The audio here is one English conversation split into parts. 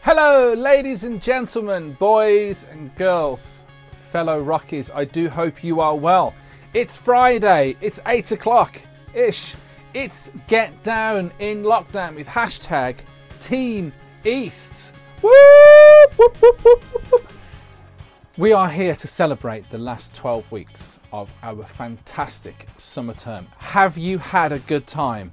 Hello, ladies and gentlemen, boys and girls, fellow Rockies. I do hope you are well. It's Friday. It's 8 o'clock-ish. It's Get Down in Lockdown with hashtag Team East. Whoop, whoop, whoop, whoop, whoop. We are here to celebrate the last 12 weeks of our fantastic summer term. Have you had a good time?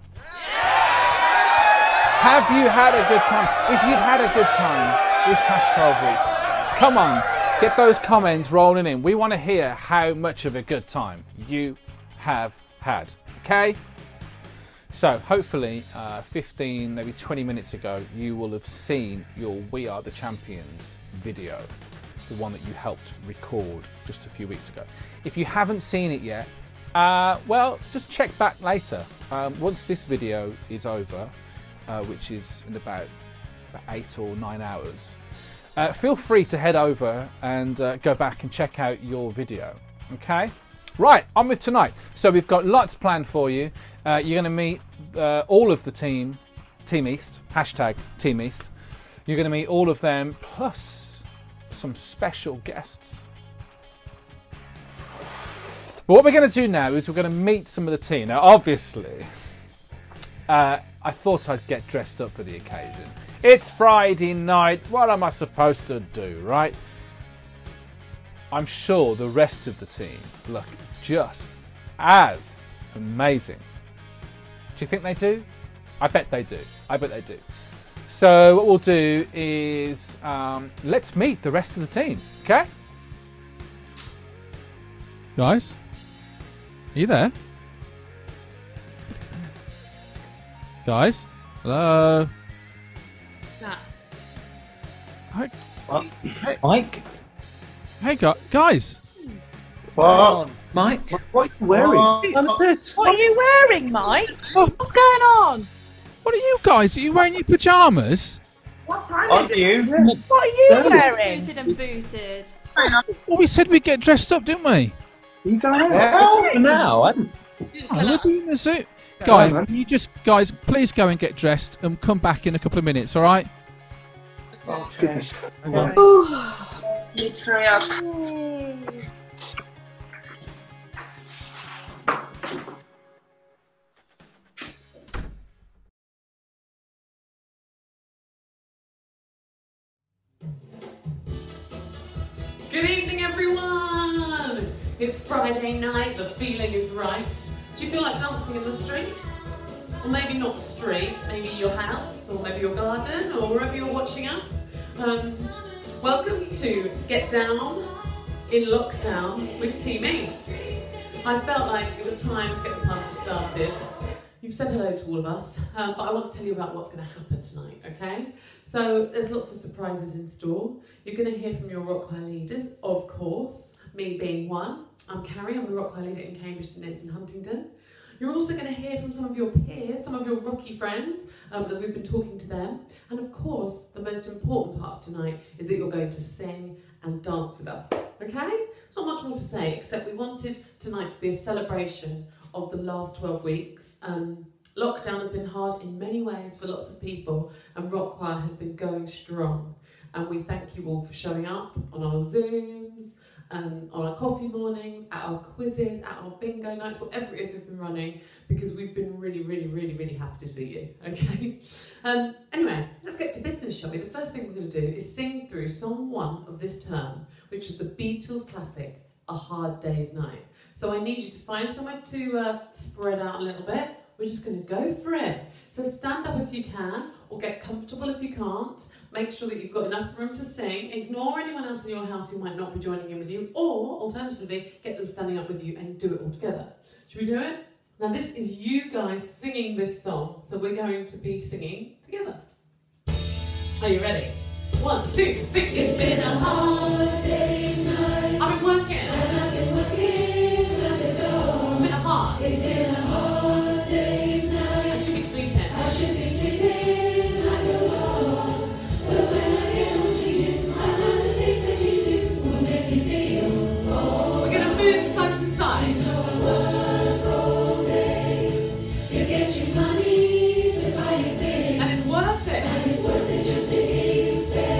Have you had a good time? If you've had a good time these past 12 weeks, come on, get those comments rolling in. We want to hear how much of a good time you have had, okay? So hopefully 15, maybe 20 minutes ago, you will have seen your We Are the Champions video, the one that you helped record just a few weeks ago. If you haven't seen it yet, well, just check back later. Once this video is over, which is in about 8 or 9 hours, feel free to head over and go back and check out your video, okay? Right, on with tonight. So we've got lots planned for you. You're going to meet all of the Team East, hashtag Team East. You're going to meet all of them, plus some special guests. But what we're going to do now is we're going to meet some of the team. Now, obviously, I thought I'd get dressed up for the occasion. It's Friday night. What am I supposed to do, right? I'm sure the rest of the team look just as amazing. Do you think they do? I bet they do. I bet they do. So what we'll do is let's meet the rest of the team, okay? Guys, are you there? Guys, hello. What's that? Hi. Hey, Mike. Hey, guys. What's going on? Mike? What are you wearing? What are you wearing, Mike? What's going on? What are you guys? Are you wearing your pyjamas? What time Aren't is it? you? What are you wearing? Suited and booted. Well, we said we'd get dressed up, didn't we? Are you going out? For now, I didn't. Oh, we'll be in the suit. Guys, guys, please go and get dressed and come back in a couple of minutes, all right? Oh, goodness. Need to hurry up. Good evening, everyone! It's Friday night, the feeling is right. Do you feel like dancing in the street? Or maybe not the street, maybe your house, or maybe your garden, or wherever you're watching us. Welcome to Get Down in Lockdown with Team East. I felt like it was time to get the party started. You've said hello to all of us, but I want to tell you about what's going to happen tonight, okay? So there's lots of surprises in store. You're going to hear from your Rock Choir leaders, of course, me being one. I'm Carrie, I'm the Rock Choir leader in Cambridge, St Neots and Huntingdon. You're also going to hear from some of your peers, some of your Rocky friends, as we've been talking to them. And of course, the most important part of tonight is that you're going to sing and dance with us, okay? There's not much more to say, except we wanted tonight to be a celebration of the last 12 weeks. Lockdown has been hard in many ways for lots of people, and Rock Choir has been going strong. And we thank you all for showing up on our Zooms, on our coffee mornings, at our quizzes, at our bingo nights, whatever it is we've been running, because we've been really, really, really, really happy to see you, okay? Anyway, let's get to business, shall we? The first thing we're going to do is sing through song 1 of this term, which was the Beatles classic, A Hard Day's Night. So I need you to find somewhere to spread out a little bit. We're just going to go for it. So stand up if you can, or get comfortable if you can't. Make sure that you've got enough room to sing. Ignore anyone else in your house who might not be joining in with you, or alternatively, get them standing up with you and do it all together. Should we do it? Now this is you guys singing this song, so we're going to be singing together. Are you ready? 1, 2, 3. It's been a hard day's night. I've been working. And I've been working at the door. It's been a hard. It's been a hard day's night. I should be sleeping. I should be sleeping like a wall. But when I get home to you, I know the things that you do will make me feel all. We're gonna move side to side. I work all day to get you money to buy your things. And it's worth it. And it's worth it just to hear you say.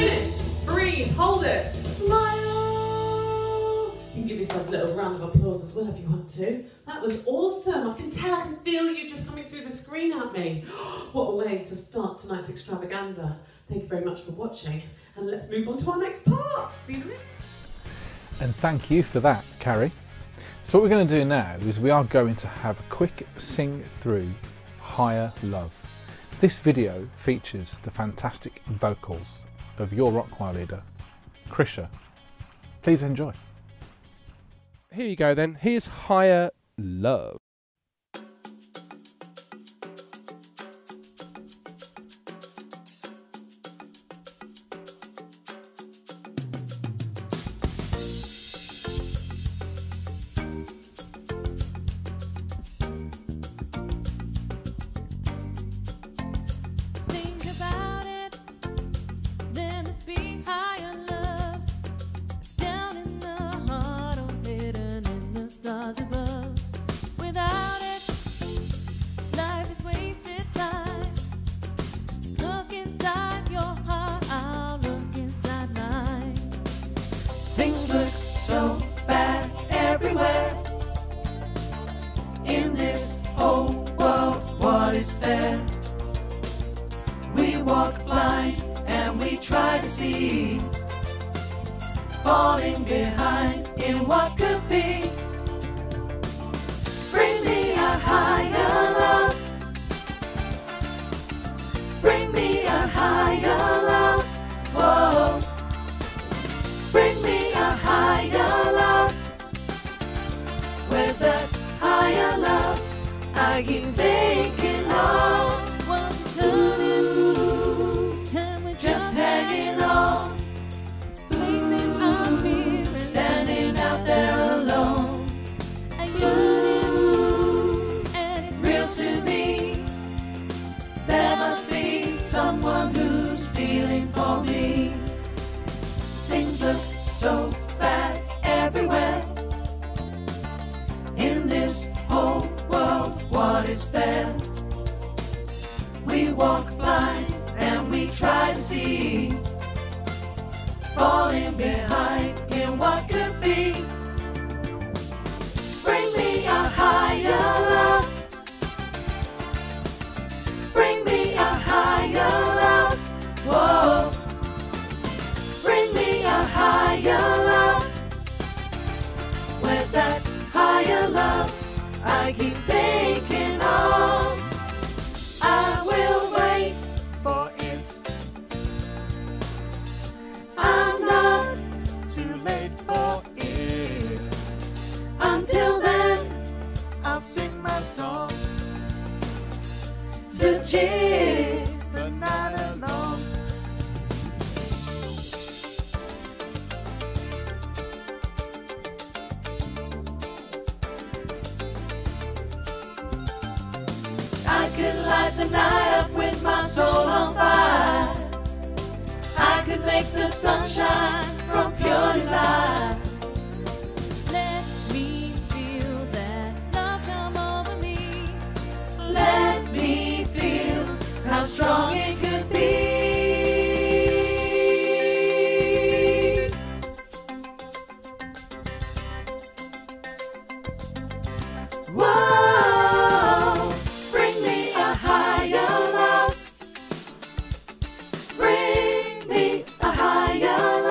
Finish. Breathe. Hold it. Smile. You can give yourselves a little round of applause as well if you want to. That was awesome. I can tell, I can feel you just coming through the screen at me. What a way to start tonight's extravaganza. Thank you very much for watching. And let's move on to our next part. See you next. And thank you for that, Carrie. So what we're going to do now is we are going to have a quick sing through Higher Love. This video features the fantastic vocals of your rock choir leader, Krisha. Please enjoy. Here you go then. Here's Higher Love. Think about it, there must be higher love down in the heart or hidden in the stars above. Without it, life is wasted time. Look inside your heart, I'll look inside mine. Things look so bad everywhere. In this whole world, what is fair? We walk blind and we try to see, falling behind in what could be. Bring me a higher love. Bring me a higher love. Whoa. Bring me a higher love. Where's that higher love I keep thinking of? Won't you turn it? Can we Just hanging on, facing our fears standing out there alone. and yearning, and it's Real to me, there must be someone who's feeling for me. Things look so bad everywhere. In this whole world, what is fair? We walk blind and we try to see, falling behind in what could be. Bring me a higher love. Bring me a higher love. Whoa. Bring me a higher love. Where's that higher love I keep thinking of? I will wait for it. I'm not too late for it. Until then, I'll sing my song to cheer the night along. I could light the night up with my soul on fire. I could make the sunshine from pure desire. let me feel that love come over me. Let me feel how strong it could be. Whoa, bring me a higher love. Bring me a higher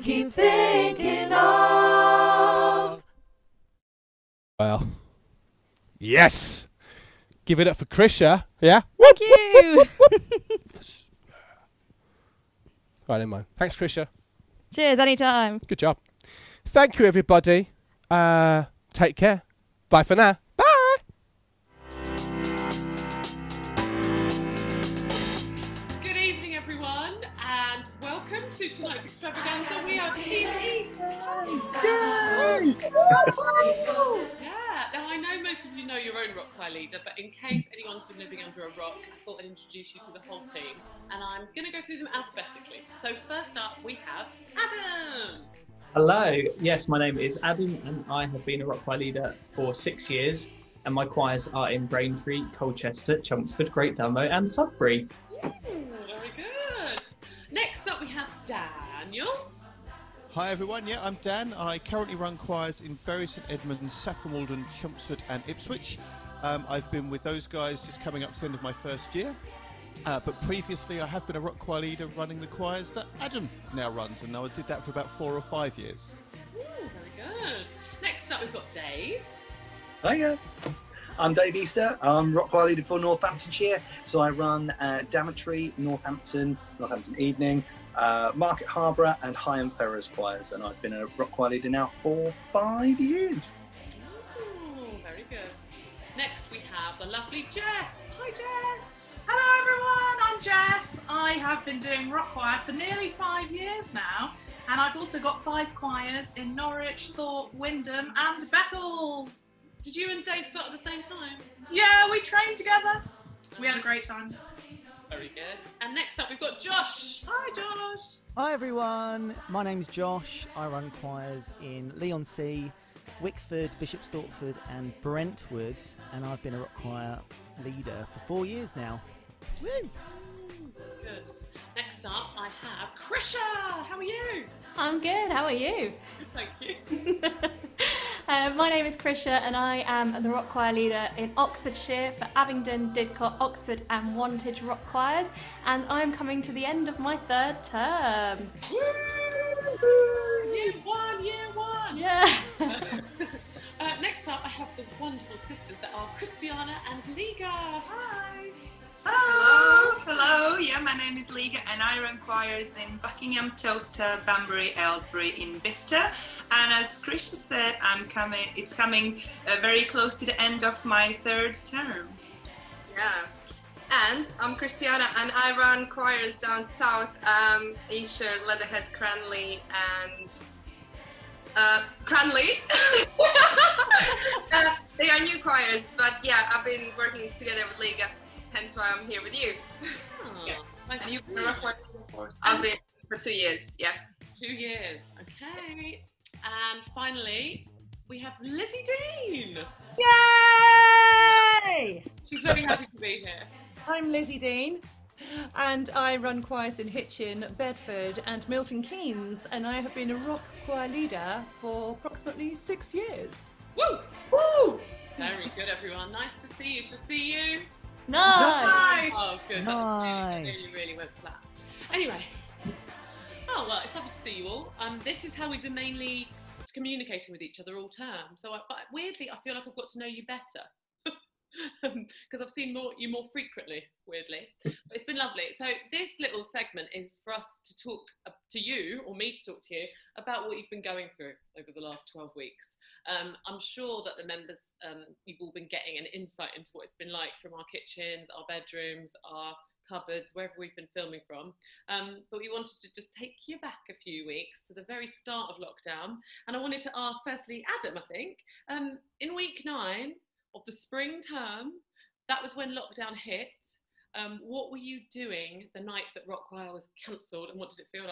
keep thinking of. Well, yes. Give it up for Krisha. Yeah. Thank you. Right, never mind. Thanks, Krisha. Cheers, anytime. Good job. Thank you, everybody. Take care. Bye for now. Bye. Good evening, everyone, and welcome to tonight's extravaganza. We are Team East. Yeah, now I know most of you know your own rock choir leader, but in case anyone's been living under a rock, I thought I'd introduce you to the whole team, and I'm going to go through them alphabetically. So first up, we have Adam. Hello, yes, my name is Adam and I have been a rock choir leader for 6 years and my choirs are in Braintree, Colchester, Chelmsford, Great Dunmow and Sudbury. Very good. Next up we have Daniel. Hi everyone, yeah, I'm Dan. I currently run choirs in Bury St Edmunds, Saffron Walden, Chelmsford and Ipswich. I've been with those guys just coming up to the end of my first year. But previously I have been a rock choir leader running the choirs that Adam now runs, and I did that for about 4 or 5 years. Ooh, very good. Next up we've got Dave. Hiya. I'm Dave Easter. I'm rock choir leader for Northamptonshire. So I run Daventry, Northampton Evening, Market Harborough and Higham Ferrers choirs, and I've been a rock choir leader now for 5 years. Ooh, very good. Next we have the lovely Jess. Hi Jess. Hello everyone, I'm Jess. I have been doing rock choir for nearly 5 years now, and I've also got 5 choirs in Norwich, Thorpe, Wyndham and Beccles. Did you and Dave start at the same time? Yeah, we trained together. We had a great time. Very good. And next up we've got Josh. Hi Josh. Hi everyone, my name's Josh. I run choirs in Leigh-on-Sea, Wickford, Bishop Stortford and Brentwood, and I've been a rock choir leader for 4 years now. Woo! Good. Next up I have Krisha. How are you? I'm good, how are you? Thank you. My name is Krisha and I am the rock choir leader in Oxfordshire for Abingdon, Didcot, Oxford and Wantage rock choirs, and I'm coming to the end of my 3rd term. Woo! Year one. Yeah. Next up I have the wonderful sisters that are Christiana and Liga. Hi. Hello. Yeah, my name is Liga and I run choirs in Buckingham, Towcester, Banbury, Aylesbury in Bicester. And as Krisha said, it's coming very close to the end of my 3rd term. Yeah. And I'm Christiana and I run choirs down south, Esher, Leatherhead, Cranley and Cranley. They are new choirs, but yeah, I've been working together with Liga. Hence why I'm here with you. Oh, yeah. Nice. And you've been a rock choir before? I've been for 2 years, yeah. 2 years, okay. And finally, we have Lizzie Dean. Yay! She's very happy to be here. I'm Lizzie Dean, and I run choirs in Hitchin, Bedford and Milton Keynes, and I have been a rock choir leader for approximately 6 years. Woo! Woo! Very good, everyone. Nice to see you. Nice! Oh, good. Nice. That really went flat. Anyway. Oh, well, it's lovely to see you all. This is how we've been mainly communicating with each other all term. So, but weirdly, I feel like I've got to know you better. Because I've seen you more frequently, weirdly. But it's been lovely. So this little segment is for us to talk to you, or me to talk to you, about what you've been going through over the last 12 weeks. I'm sure that the members, you've all been getting an insight into what it's been like from our kitchens, our bedrooms, our cupboards, wherever we've been filming from. But we wanted to just take you back a few weeks to the very start of lockdown. And I wanted to ask, firstly, Adam, I think, in week 9 of the spring term, that was when lockdown hit. What were you doing the night that Rock Choir was cancelled, and what did it feel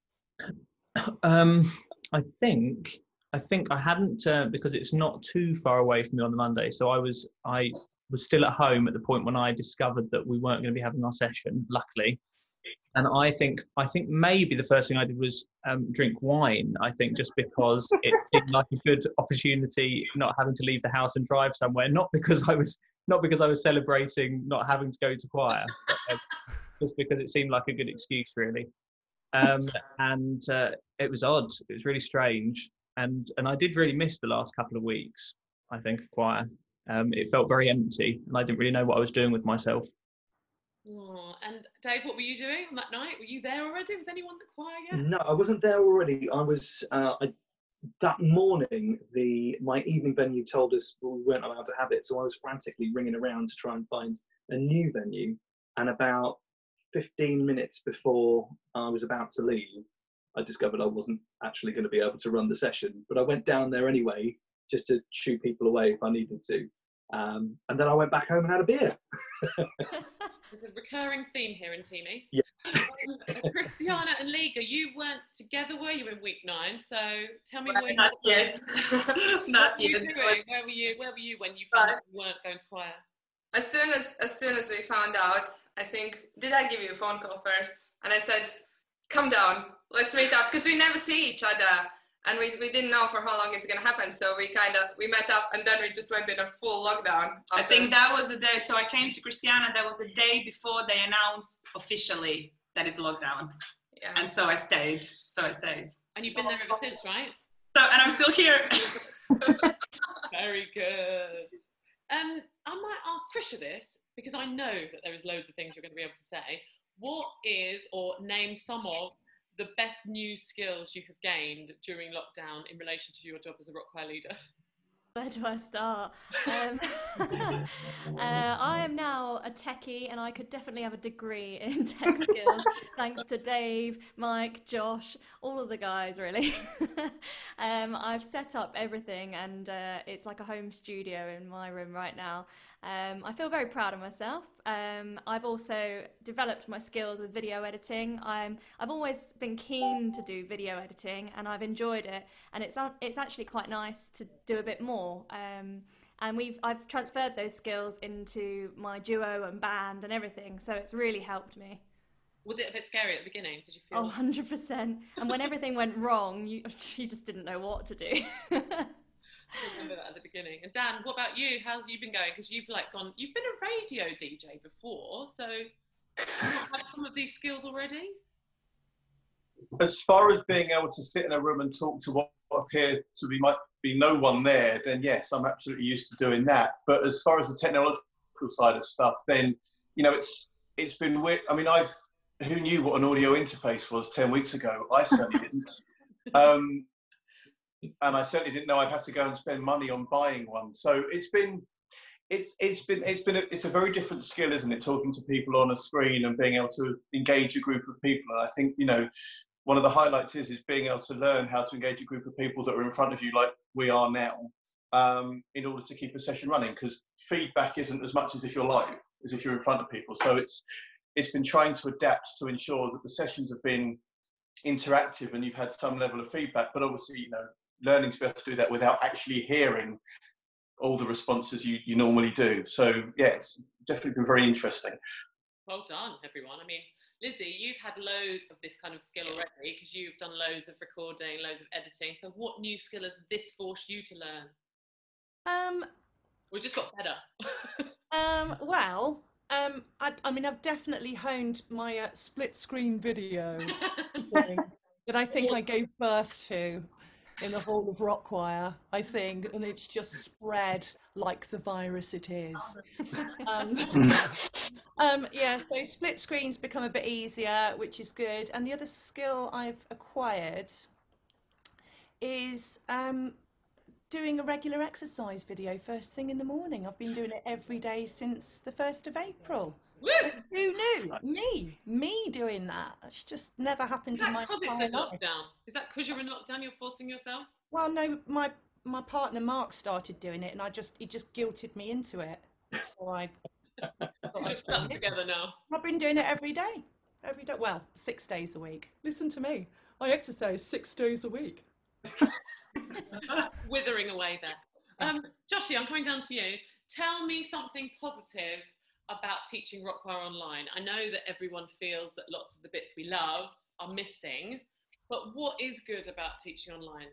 like? I think I hadn't because it's not too far away from me on the Monday. So I was still at home at the point when I discovered that we weren't going to be having our session, luckily. And I think maybe the first thing I did was drink wine. I think just because it seemed like a good opportunity, not having to leave the house and drive somewhere. Not because I was celebrating not having to go to choir, just because it seemed like a good excuse, really. And it was odd. It was really strange, and I did really miss the last couple of weeks. I think of choir. It felt very empty, and I didn't really know what I was doing with myself. Oh, and Dave, what were you doing on that night? Were you there already? Was anyone at the choir yet? No, I wasn't there already. I was that morning. My evening venue told us we weren't allowed to have it, so I was frantically ringing around to try and find a new venue. And about 15 minutes before I was about to leave, I discovered I wasn't actually going to be able to run the session. But I went down there anyway, just to shoo people away if I needed to. And then I went back home and had a beer. There's a recurring theme here in Team East. Yeah. Christiana and Liga, you weren't together, were you, in week 9? So tell me Well, where not yet. Not you yet. doing? Where were you when you found out you weren't going to choir? As soon as we found out, I think, did I give you a phone call first? And I said, come down, let's meet up, because we never see each other. And we didn't know for how long it's going to happen. So we met up, and then we just went in a full lockdown. I think that was the day. So I came to Christiana. That was the day before they announced officially that it's lockdown. Yeah. And so I stayed. And you've been there ever since, right? So, and I'm still here. Very good. I might ask Krisha this, because I know that there is loads of things you're going to be able to say. What is, or name some of, the best new skills you have gained during lockdown in relation to your job as a rock choir leader? Where do I start? I am now a techie, and I could definitely have a degree in tech skills thanks to Dave, Mike, Josh, all of the guys really. I've set up everything, and it's like a home studio in my room right now. I feel very proud of myself. I've also developed my skills with video editing. I've always been keen to do video editing, and I've enjoyed it, and it's actually quite nice to do a bit more. And I've transferred those skills into my duo and band and everything, so it's really helped me. Was it a bit scary at the beginning? Did you feel? Oh, 100%. And when everything went wrong, you just didn't know what to do. I remember that at the beginning. And Dan, what about you? How's you been going? Because you've been a radio DJ before, so you have some of these skills already? As far as being able to sit in a room and talk to what appeared to be might be no one there, then yes, I'm absolutely used to doing that. But as far as the technological side of stuff, then it's been weird. I mean, who knew what an audio interface was 10 weeks ago? I certainly didn't. And I certainly didn't know I'd have to go and spend money on buying one. So it's a very different skill, isn't it? Talking to people on a screen and being able to engage a group of people. And I think, one of the highlights is being able to learn how to engage a group of people that are in front of you like we are now, in order to keep a session running, because feedback isn't as much as if you're live, as if you're in front of people. So it's been trying to adapt to ensure that the sessions have been interactive and you've had some level of feedback, but obviously, learning to be able to do that without actually hearing all the responses you normally do. So yeah, it's definitely been very interesting. Well done, everyone. I mean, Lizzie, you've had loads of this kind of skill already, because you've done loads of recording, loads of editing. So what new skill has this forced you to learn? We just got better. I mean, I've definitely honed my split screen video thing that I think I gave birth to in the Hall of Rock Choir, I think, and it's just spread like the virus it is. So split screens become a bit easier, which is good. And the other skill I've acquired is doing a regular exercise video first thing in the morning. I've been doing it every day since the 1st of April. Woo! Who knew? Me doing that. It's just never happened in my life. Is that because it's in lockdown? Is that because you're in lockdown, you're forcing yourself? Well, no, my partner Mark started doing it, and he just guilted me into it. So I just stuck together now. I've been doing it every day. Well, 6 days a week. Listen to me. I exercise 6 days a week. Withering away there. Joshie, I'm coming down to you. Tell me something positive about teaching rock choir online. I know that everyone feels that lots of the bits we love are missing, but what is good about teaching online?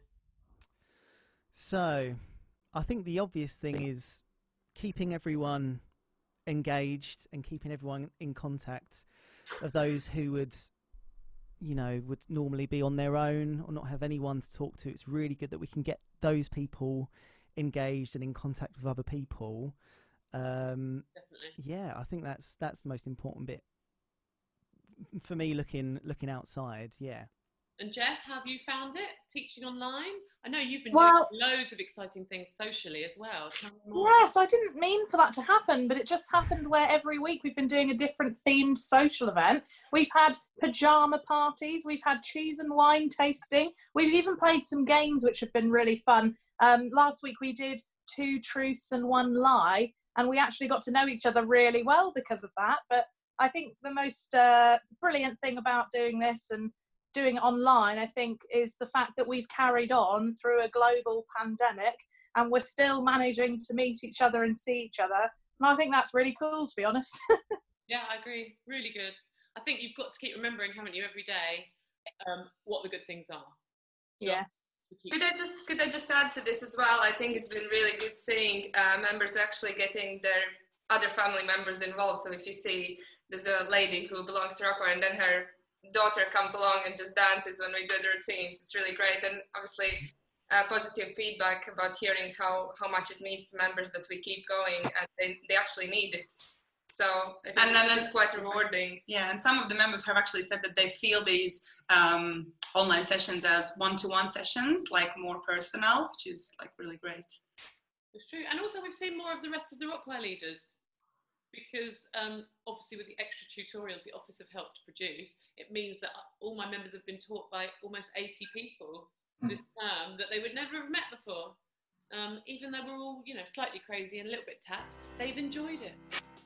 So, I think the obvious thing is keeping everyone engaged and keeping everyone in contact of those who would, you know, would normally be on their own or not have anyone to talk to. It's really good that we can get those people engaged and in contact with other people. Definitely. Yeah, I think that's the most important bit for me. Looking outside, yeah. And Jess, how have you found it teaching online? I know you've been Well- doing loads of exciting things socially as well. Tell me more. Yes, I didn't mean for that to happen, but it just happened where every week we've been doing a different themed social event. We've had pajama parties, we've had cheese and wine tasting, we've even played some games which have been really fun. Last week we did 2 truths and 1 lie, and we actually got to know each other really well because of that. But I think the most brilliant thing about doing this and doing it online, I think, is the fact that we've carried on through a global pandemic and we're still managing to meet each other and see each other. And I think that's really cool, to be honest. Yeah, I agree. Really good. I think you've got to keep remembering, haven't you, every day, what the good things are. Yeah. Could I just add to this as well? I think it's been really good seeing members actually getting their other family members involved. So if you see there's a lady who belongs to Rockaway and then her daughter comes along and just dances when we do the routines, it's really great. And obviously positive feedback about hearing how much it means to members that we keep going, and they actually need it. So I think it's quite rewarding. Yeah, and some of the members have actually said that they feel these online sessions as one-to-one sessions, like more personal, which is like really great. It's true. And also we've seen more of the rest of the Rockaway leaders, because obviously with the extra tutorials the office have helped produce, it means that all my members have been taught by almost 80 people this term that they would never have met before. Even though we're all, you know, slightly crazy and a little bit tapped, they've enjoyed it.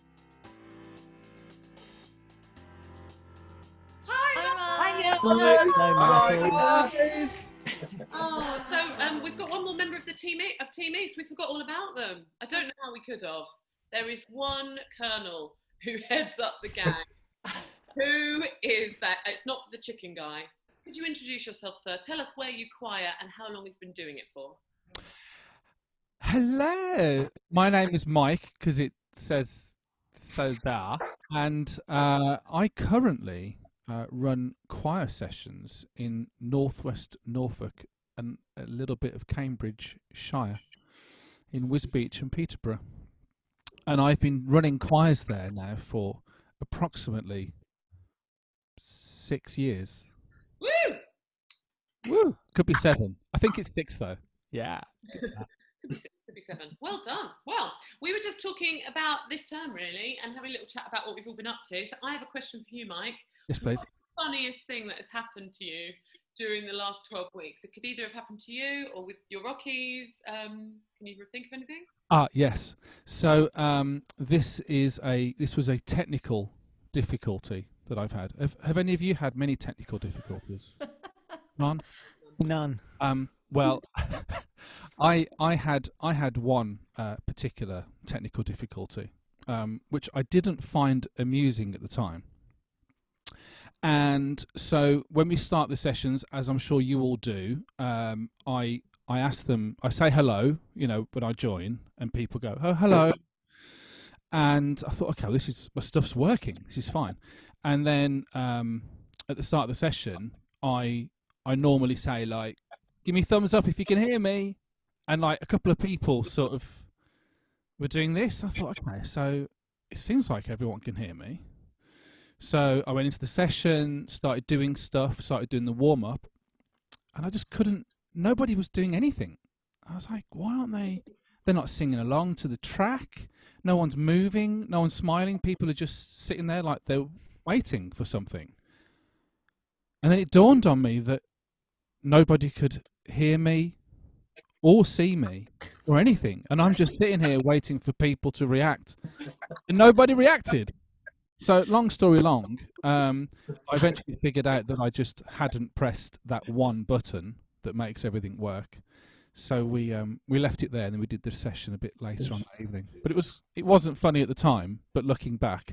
Oh, so we've got one more member of the Team East. We forgot all about them. I don't know how we could have. There is one colonel who heads up the gang. Who is that? It's not the chicken guy. Could you introduce yourself, sir? Tell us where you choir and how long you've been doing it for. Hello, my name is Mike, because it says so there, and I currently run choir sessions in northwest Norfolk and a little bit of Cambridgeshire, in Wisbech and Peterborough. And I've been running choirs there now for approximately 6 years. Woo! Woo! Could be 7. I think it's 6 though. Yeah. Could be 7. Well done. Well, we were just talking about this term really and having a little chat about what we've all been up to. So I have a question for you, Mike. Yes, please. What's the funniest thing that has happened to you during the last 12 weeks? It could either have happened to you or with your Rockies. Can you think of anything? Yes. So this was a technical difficulty that I've had. Have any of you had many technical difficulties? None. None. Well, I had one particular technical difficulty, which I didn't find amusing at the time. And so when we start the sessions, as I'm sure you all do, I ask them, I say hello, you know, when I join, and people go, oh, hello. And I thought, okay, my stuff's working. This is fine. And then at the start of the session, I normally say, like, give me a thumbs up if you can hear me. And like a couple of people sort of were doing this. I thought, okay, so it seems like everyone can hear me. So I went into the session, started doing stuff, started doing the warm-up, and I just couldn't, nobody was doing anything. I was like, why aren't they? They're not singing along to the track. No one's moving. No one's smiling. People are just sitting there like they're waiting for something. And then it dawned on me that nobody could hear me or see me or anything. And I'm just sitting here waiting for people to react. And nobody reacted. So long story long, I eventually figured out that I just hadn't pressed that one button that makes everything work. So we left it there, and then we did the session a bit later on that evening. But it wasn't funny at the time, but looking back.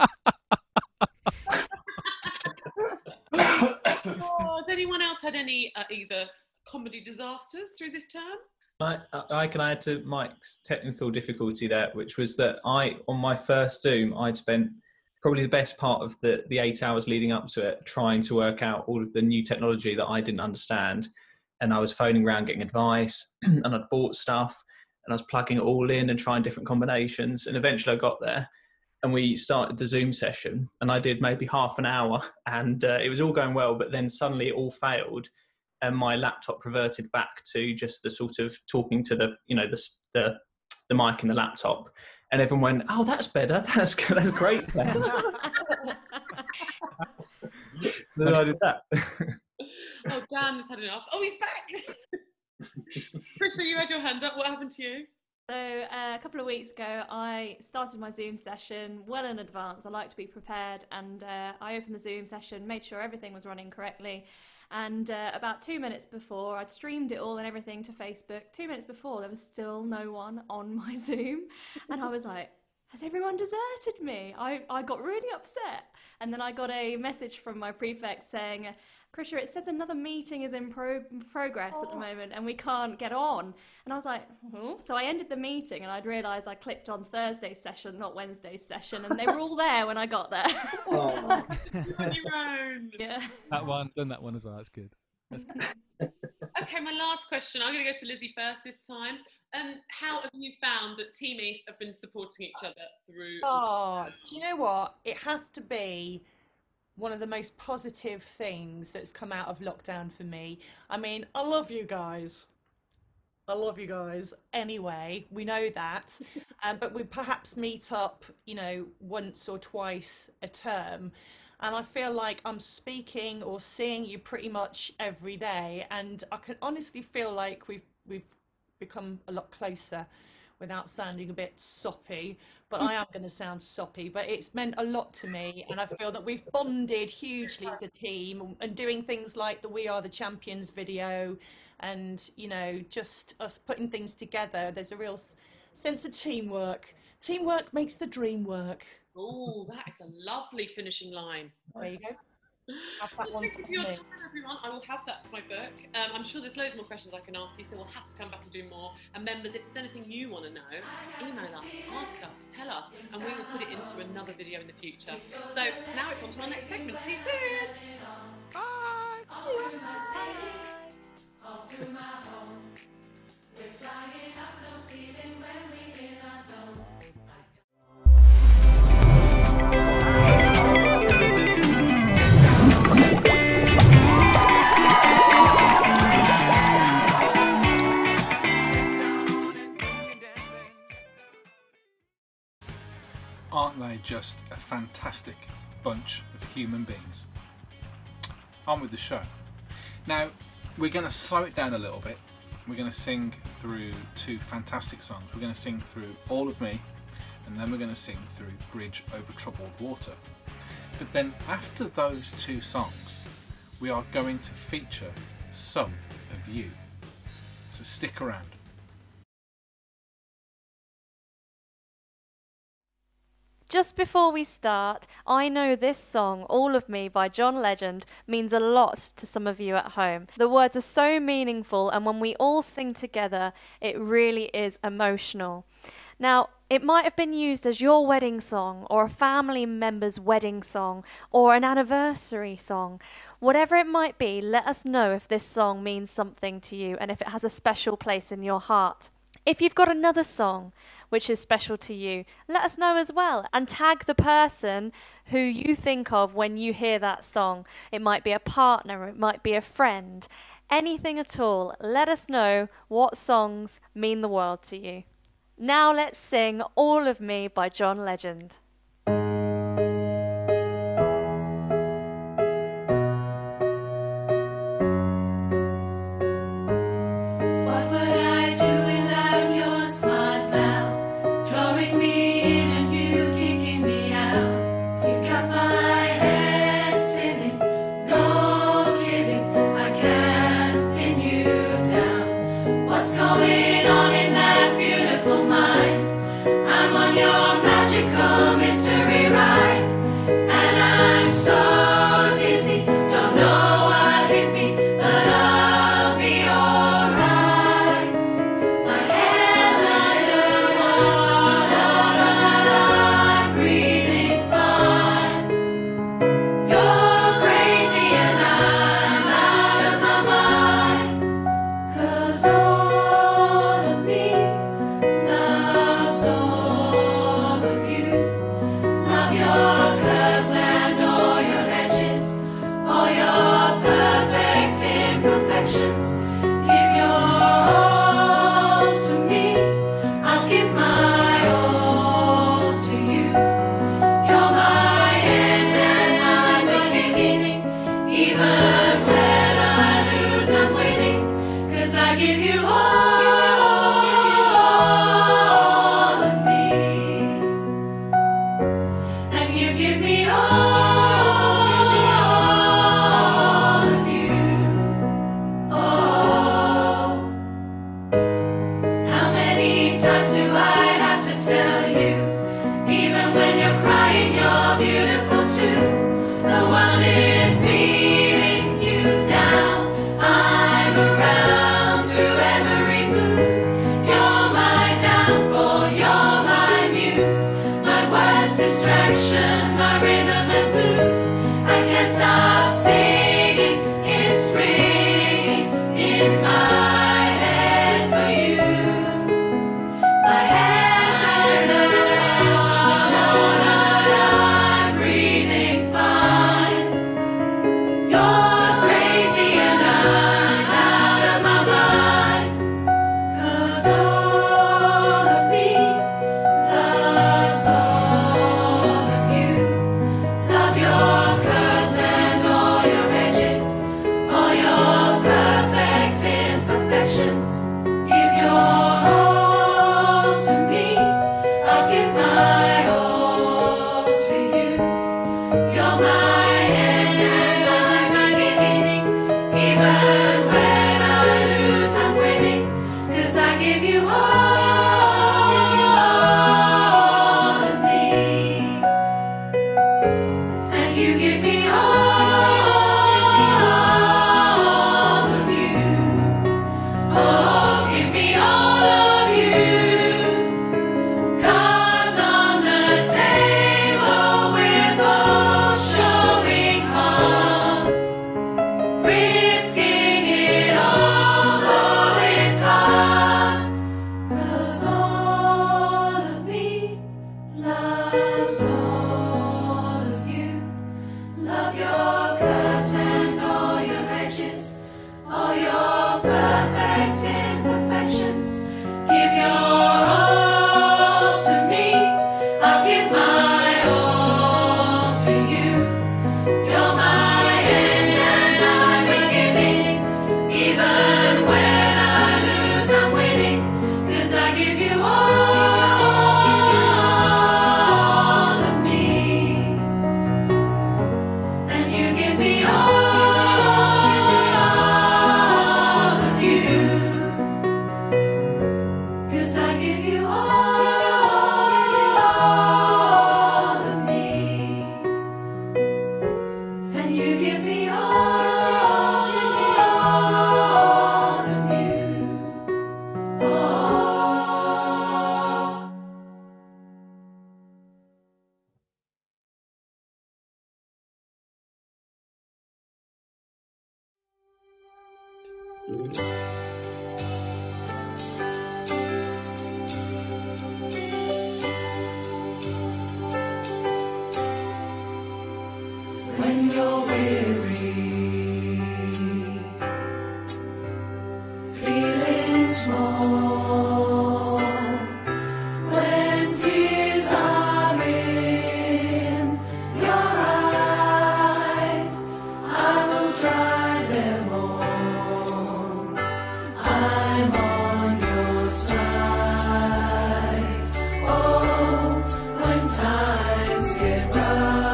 Has anyone else had any either comedy disasters through this term? I can add to Mike's technical difficulty there, which was that on my first Zoom, I'd spent probably the best part of the 8 hours leading up to it, trying to work out all of the new technology that I didn't understand. And I was phoning around getting advice and I'd bought stuff and I was plugging it all in and trying different combinations. And eventually I got there and we started the Zoom session and I did maybe half an hour and it was all going well, but then suddenly it all failed and my laptop reverted back to just the sort of talking to the, you know, the mic in the laptop. And everyone went, "Oh, that's better. That's great." Then I did that. Oh, Dan has had enough. Oh, he's back. Krisha, you had your hand up. What happened to you? So a couple of weeks ago, I started my Zoom session well in advance. I like to be prepared, and I opened the Zoom session, made sure everything was running correctly. And about 2 minutes before, I'd streamed it all and everything to Facebook. 2 minutes before, there was still no one on my Zoom. And I was like, has everyone deserted me? I got really upset. And then I got a message from my prefect saying, Krisha, it says another meeting is in progress at the moment and we can't get on. And I was like, oh. So I ended the meeting and I'd realised I clicked on Thursday's session, not Wednesday's session, and they were all there when I got there. Oh. On your own. Yeah. That one, done that one as well. That's good. That's good. Okay, my last question. I'm going to go to Lizzie first this time. How have you found that Team East have been supporting each other through? Oh, do you know what? It has to be one of the most positive things that's come out of lockdown for me. I mean, I love you guys. I love you guys. Anyway, we know that. But we perhaps meet up, you know, once or twice a term. And I feel like I'm speaking or seeing you pretty much every day. And I can honestly feel like we've become a lot closer without sounding a bit soppy. But I am going to sound soppy, but it's meant a lot to me. And I feel that we've bonded hugely as a team and doing things like the We Are the Champions video and, you know, just us putting things together. There's a real sense of teamwork. Teamwork makes the dream work. Oh, that is a lovely finishing line. There you go. Have that one Thank you for for your me. time, everyone. I will have that for my book. I'm sure there's loads more questions I can ask you, so we'll have to come back and do more. And members, if there's anything you want to know, email us, ask us, tell us, and we will put it into another video in the future. So now it's on to our next segment. See you soon. Aren't they just a fantastic bunch of human beings? On with the show. Now, we're going to slow it down a little bit. We're going to sing through two fantastic songs. We're going to sing through All of Me, and then we're going to sing through Bridge Over Troubled Water. But then after those two songs, we are going to feature some of you. So stick around. Just before we start, I know this song, All of Me by John Legend, means a lot to some of you at home. The words are so meaningful, and when we all sing together, it really is emotional. Now, it might have been used as your wedding song, or a family member's wedding song, or an anniversary song. Whatever it might be, let us know if this song means something to you and if it has a special place in your heart. If you've got another song which is special to you, let us know as well and tag the person who you think of when you hear that song. It might be a partner, it might be a friend, anything at all. Let us know what songs mean the world to you. Now let's sing All of Me by John Legend. What would I do without your smart mouth, drawing me in and you kicking me out? You got my head spinning, no kidding, I can't pin you down. What's going on in that beautiful mind? I'm on your magical When you're weary, feeling small, when tears are in your eyes, I will dry them all. I'm on your side. Oh, when times get rough.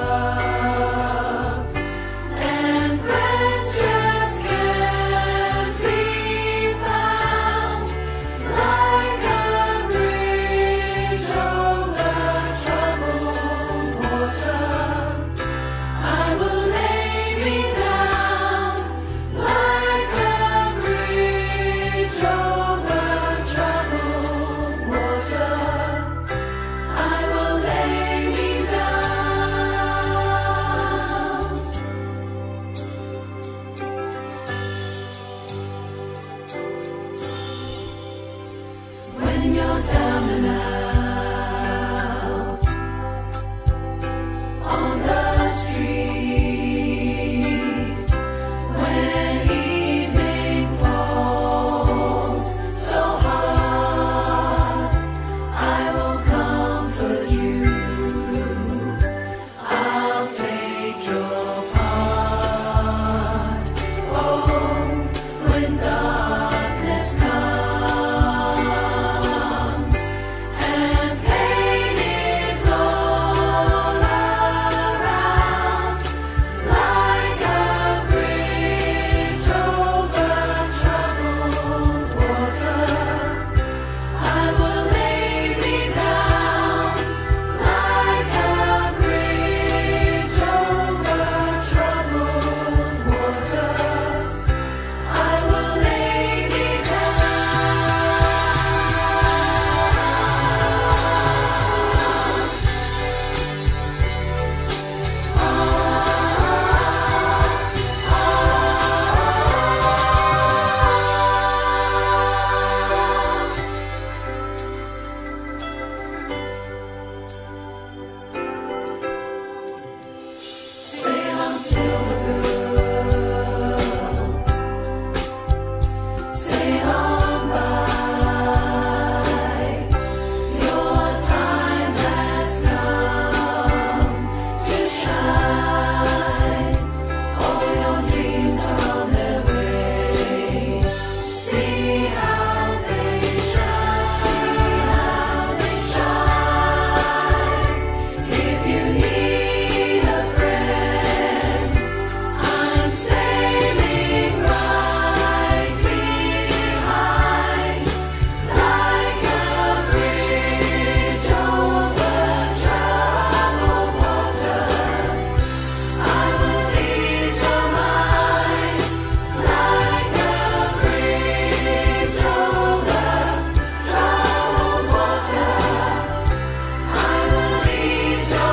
When you're down and out on the street, when evening falls so hard, I will comfort you. I'll take your part. Oh, when darkness comes and pain is all around, like a bridge over troubled water, I will lay me down. Like a bridge over troubled water, I will lay me Sail on, silver girl, sail on by. Your time has come to shine. All your dreams are on their way. See how they shine. See how they shine. If you need a friend, I'm sailing right behind, like a bridge over troubled water. I will ease your mind, like a bridge over troubled water. I will ease your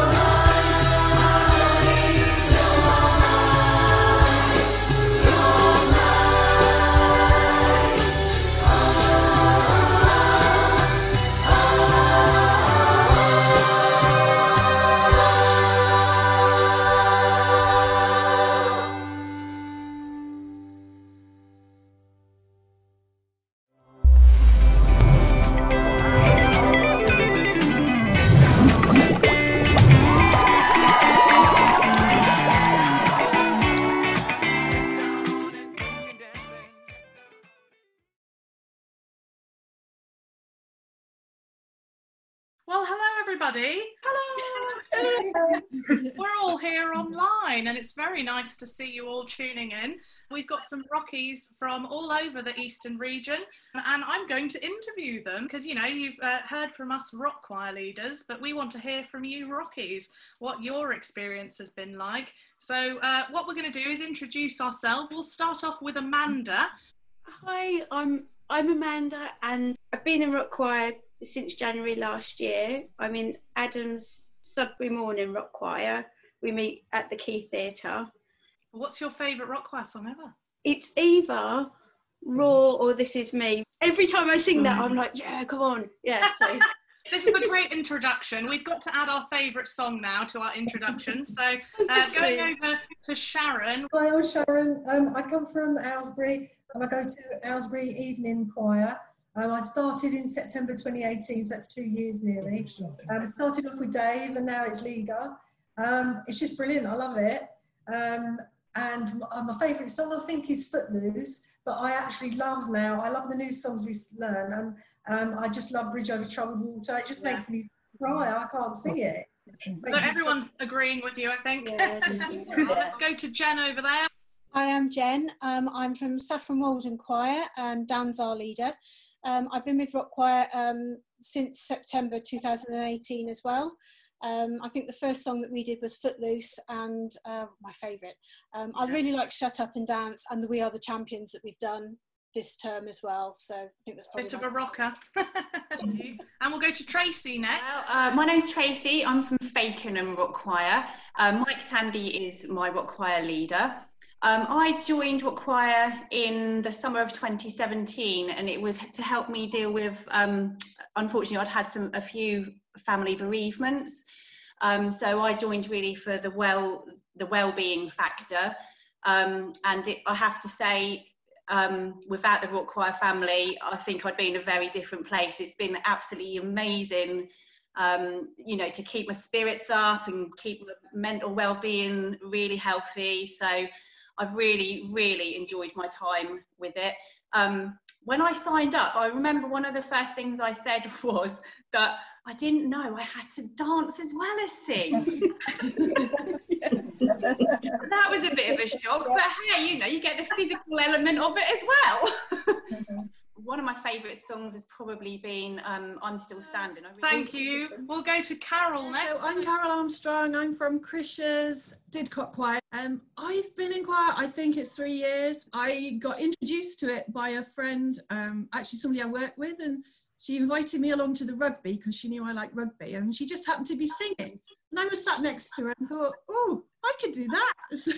Well, hello everybody. Hello. We're all here online and it's very nice to see you all tuning in. We've got some Rockies from all over the Eastern region and I'm going to interview them because, you know, you've heard from us rock choir leaders, but we want to hear from you Rockies, what your experience has been like. So what we're going to do is introduce ourselves. We'll start off with Amanda. Hi, I'm Amanda and I've been in rock choir since January last year. I'm in Adam's Sudbury Morning Rock Choir. We meet at the Key Theatre. What's your favourite rock choir song ever? It's either Raw or This Is Me. Every time I sing that, I'm like, yeah, come on. Yeah, so. This is a great introduction. We've got to add our favourite song now to our introduction. So going over to Sharon. Hi, I'm Sharon. I come from Aylesbury and I go to Aylesbury Evening Choir. I started in September 2018, so that's 2 years nearly. Started off with Dave and now it's Liga. It's just brilliant, I love it. And my favourite song I think is Footloose, but I actually love now, I love the new songs we learn, and I just love Bridge Over Troubled Water. It just makes me cry, I can't sing it. So everyone's agreeing with you, I think. Let's go to Jen over there. Hi, I'm Jen. I'm from Saffron Walden Choir and Dan's our leader. I've been with Rock Choir since September 2018 as well. I think the first song that we did was Footloose, and my favourite. I really like Shut Up and Dance and the We Are the Champions that we've done this term as well. So I think that's probably bit of a rocker. And we'll go to Tracy next. My name's Tracy. I'm from Fakenham Rock Choir. Mike Tandy is my Rock Choir leader. I joined Rock Choir in the summer of 2017, and it was to help me deal with, unfortunately, I'd had a few family bereavements. So I joined really for the well-being factor. I have to say, without the Rock Choir family, I think I'd be in a very different place. It's been absolutely amazing, you know, to keep my spirits up and keep my mental well-being really healthy. So I've really, really enjoyed my time with it. When I signed up, I remember one of the first things I said was that I didn't know I had to dance as well as sing. That was a bit of a shock, but hey, you know, you get the physical element of it as well. One of my favourite songs has probably been I'm Still Standing. Thank you. We'll go to Carol next. So I'm Carol Armstrong. I'm from Krisha's Didcot Choir. I've been in choir, I think it's 3 years. I got introduced to it by a friend, actually somebody I work with, and she invited me along to the rugby because she knew I like rugby, and she just happened to be singing. And I was sat next to her and thought, oh, I could do that. So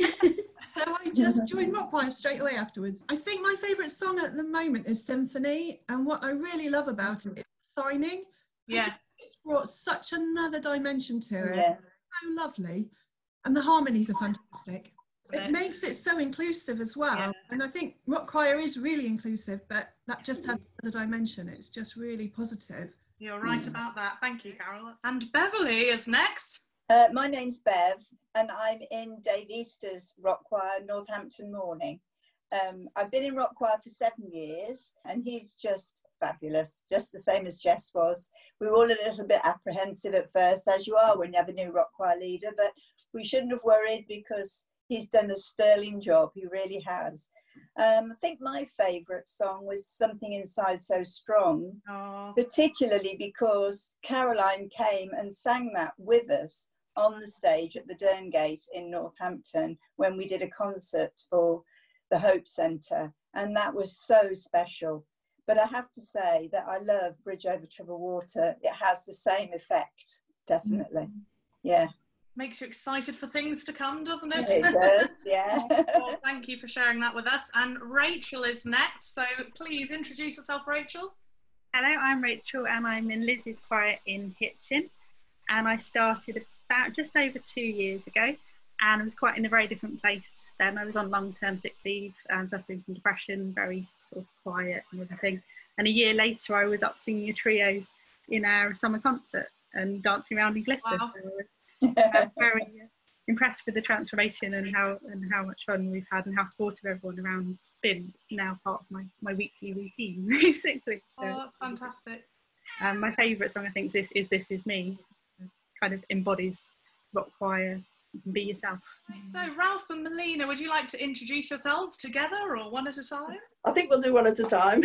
I just joined Rock Choir straight away afterwards. I think my favourite song at the moment is Symphony, and what I really love about it is signing. Yeah. It's brought such another dimension to it. Yeah. So lovely. And the harmonies are fantastic. It makes it so inclusive as well. Yeah. And I think Rock Choir is really inclusive, but that just adds another dimension. It's just really positive. You're right about that. Thank you, Carol. And Beverly is next. My name's Bev, and I'm in Dave Easter's Rock Choir, Northampton Morning. I've been in Rock Choir for 7 years, and he's just fabulous, just the same as Jess was. We were all a little bit apprehensive at first, as you are when you have a new Rock Choir leader, but we shouldn't have worried because he's done a sterling job, he really has. I think my favourite song was Something Inside So Strong, particularly because Caroline came and sang that with us on the stage at the Derngate in Northampton when we did a concert for the Hope Centre, and that was so special. But I have to say that I love Bridge Over Troubled Water. It has the same effect, definitely. Yeah. Makes you excited for things to come, doesn't it? It does, yeah. Well, thank you for sharing that with us. And Rachel is next, so please introduce yourself, Rachel. Hello, I'm Rachel and I'm in Lizzie's choir in Hitchin, and I started about just over 2 years ago, and I was quite in a very different place then. I was on long-term sick leave and suffering from depression, very sort of quiet and everything, and a year later I was up singing a trio in our summer concert and dancing around in glitter. Wow. So I'm very impressed with the transformation and how much fun we've had and how supportive everyone around's been. It's now part of my weekly routine, basically. So that's fantastic. My favourite song, I think, This Is Me. It kind of embodies Rock Choir. You can be yourself. So Ralph and Melina, would you like to introduce yourselves together or one at a time? I think we'll do one at a time.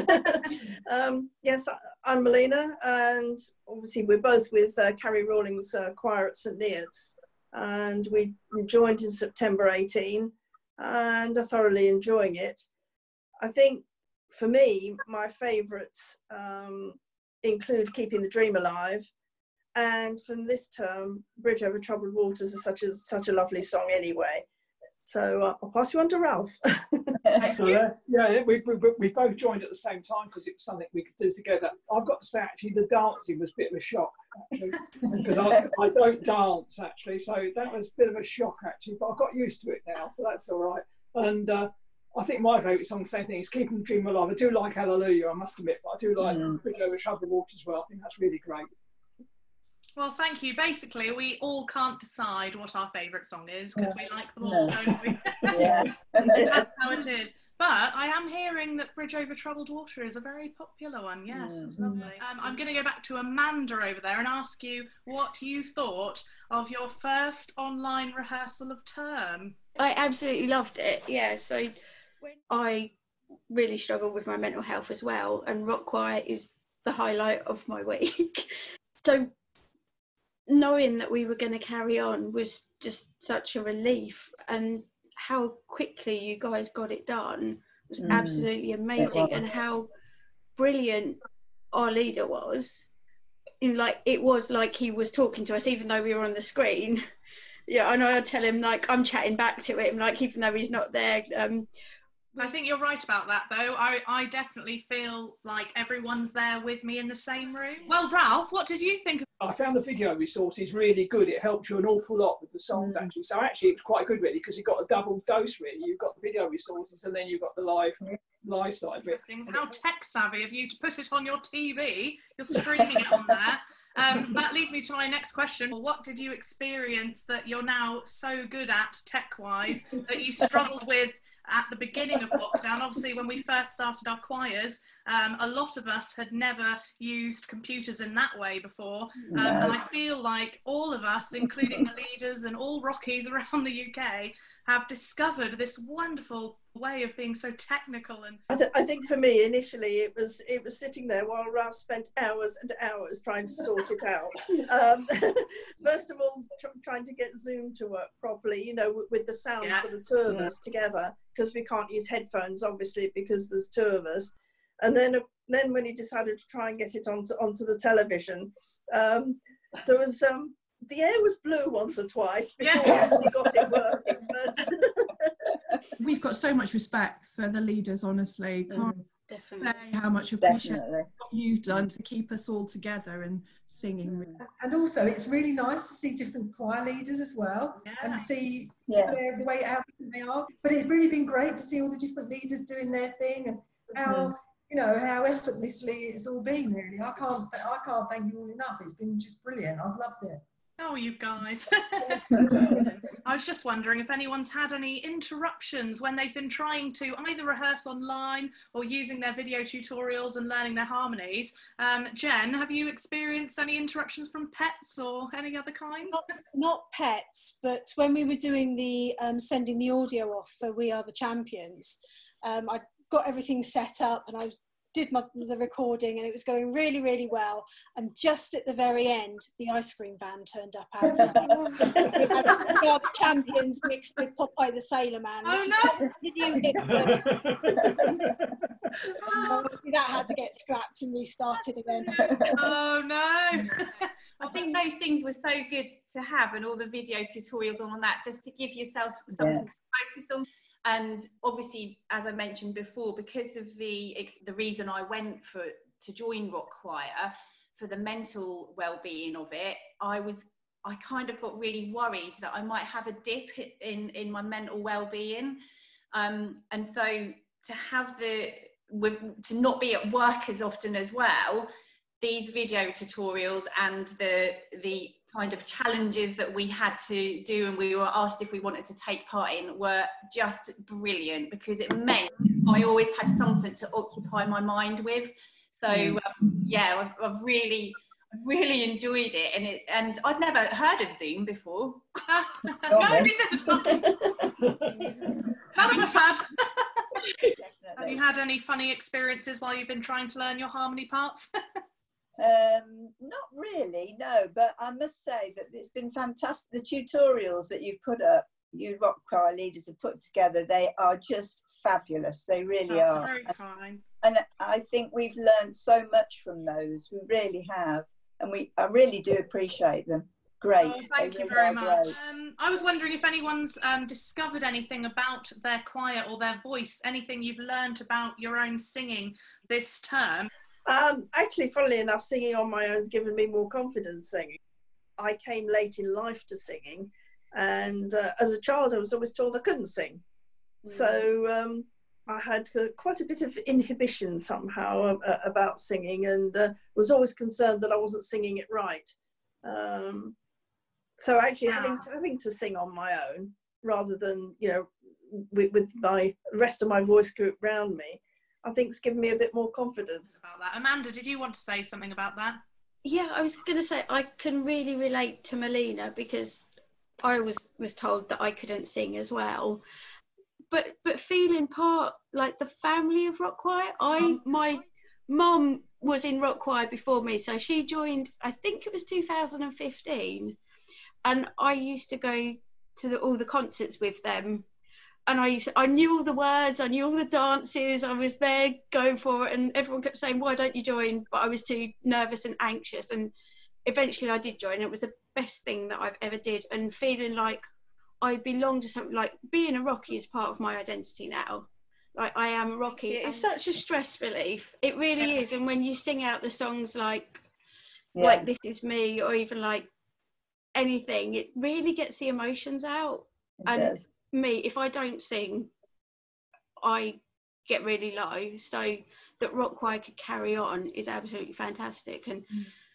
Yes, I'm Melina, and obviously we're both with Carrie Rawlings choir at St Neots, and we joined in September 18 and are thoroughly enjoying it. I think for me, my favourites include Keeping the Dream Alive, and from this term, Bridge Over Troubled Waters is such a lovely song anyway. So I'll pass you on to Ralph. Yeah, we both joined at the same time because it was something we could do together. I've got to say, actually, the dancing was a bit of a shock, actually, because I don't dance, actually, so that was a bit of a shock, actually, but I got used to it now, so that's all right. And I think my favourite song, same thing, is Keeping the Dream Alive. I do like Hallelujah, I must admit, but I do like Bridge Over Troubled Water as well. I think that's really great. Well, thank you. Basically, we all can't decide what our favourite song is because we like them all, don't we? That's how it is. But I am hearing that Bridge Over Troubled Water is a very popular one. Yes, it's lovely. I'm going to go back to Amanda over there and ask you what you thought of your first online rehearsal of term. I absolutely loved it. Yeah, so when I really struggled with my mental health as well, and rock choir is the highlight of my week. So knowing that we were going to carry on was just such a relief, and how quickly you guys got it done was absolutely amazing, and how brilliant our leader was. Like, it was like he was talking to us even though we were on the screen. Yeah, I know. I tell him, like, I'm chatting back to him, like, even though he's not there. I think you're right about that, though. I definitely feel like everyone's there with me in the same room. Well, Ralph, what did you think? I found the video resources really good. It helped you an awful lot with the songs, actually. So actually, it was quite good, really, because you got a double dose, really. You've got the video resources, and then you've got the live side of it. How tech savvy of you to put it on your TV. You're streaming it on there. That leads me to my next question. What did you experience that you're now so good at tech-wise that you struggled with at the beginning of lockdown? Obviously, when we first started our choirs, a lot of us had never used computers in that way before. And I feel like all of us, including the leaders and all Rockies around the UK, have discovered this wonderful way of being so technical. And I think for me initially it was sitting there while Ralph spent hours and hours trying to sort it out. First of all, trying to get Zoom to work properly, you know, with the sound for the two of us together, because we can't use headphones obviously because there's two of us. And then when he decided to try and get it onto the television, there was the air was blue once or twice before we actually got it working. But we've got so much respect for the leaders, honestly. Can't say how much appreciate what you've done to keep us all together and singing. And also, it's really nice to see different choir leaders as well, and see the way how they are. But it's really been great to see all the different leaders doing their thing, and how you know how effortlessly it's all been. Really, I can't thank you all enough. It's been just brilliant. I've loved it. Oh, you guys. I was just wondering if anyone's had any interruptions when they've been trying to either rehearse online or using their video tutorials and learning their harmonies. Jen, have you experienced any interruptions from pets or any other kind? Not pets, but when we were doing the sending the audio off for We Are the Champions, I got everything set up and I did the recording and it was going really, really well. And just at the very end, the ice cream van turned up outside. We Are the Champions mixed with Popeye the Sailor Man. Oh no! That had to get scrapped and restarted again. Oh no! I think those things were so good to have, and all the video tutorials on that, just to give yourself something to focus on. And obviously, as I mentioned before, because of the reason I went to join rock choir, for the mental well-being of it, I kind of got really worried that I might have a dip in my mental well-being, and so to have to not be at work as often as well, these video tutorials and the kind of challenges that we had to do and we were asked if we wanted to take part in were just brilliant, because it meant I always had something to occupy my mind with. So I've really enjoyed it, and I'd never heard of Zoom before. No, neither. None of us had. Have you had any funny experiences while you've been trying to learn your harmony parts? Not really, no, but I must say that it's been fantastic. The tutorials that you've put up, you rock choir leaders have put together, they are just fabulous. They really That's are. Very kind. And I think we've learned so much from those. We really have. And I really do appreciate them. great. Oh, thank They you really very are much. great. I was wondering if anyone's discovered anything about their choir or their voice, anything you've learned about your own singing this term. Actually, funnily enough, singing on my own has given me more confidence singing. I came late in life to singing, and as a child I was always told I couldn't sing. So I had quite a bit of inhibition somehow about singing, and was always concerned that I wasn't singing it right. So actually having to sing on my own rather than, you know, with my rest of my voice group around me, I think it's given me a bit more confidence. About that. Amanda, did you want to say something about that? Yeah, I was going to say I can really relate to Melina because I was told that I couldn't sing as well. But feeling part like the family of rock choir. My mum was in rock choir before me, so she joined. I think it was 2015, and I used to go to all the concerts with them. And I knew all the words, I knew all the dances, I was there going for it, and everyone kept saying, why don't you join? But I was too nervous and anxious, and eventually I did join. It was the best thing that I've ever did, and feeling like I belong to something, like being a Rocky is part of my identity now. Like I am a Rocky. It's such a stress relief. It really is. And when you sing out the songs like This Is Me, or even like anything, it really gets the emotions out. And me, if I don't sing, I get really low. So that rock choir could carry on is absolutely fantastic, and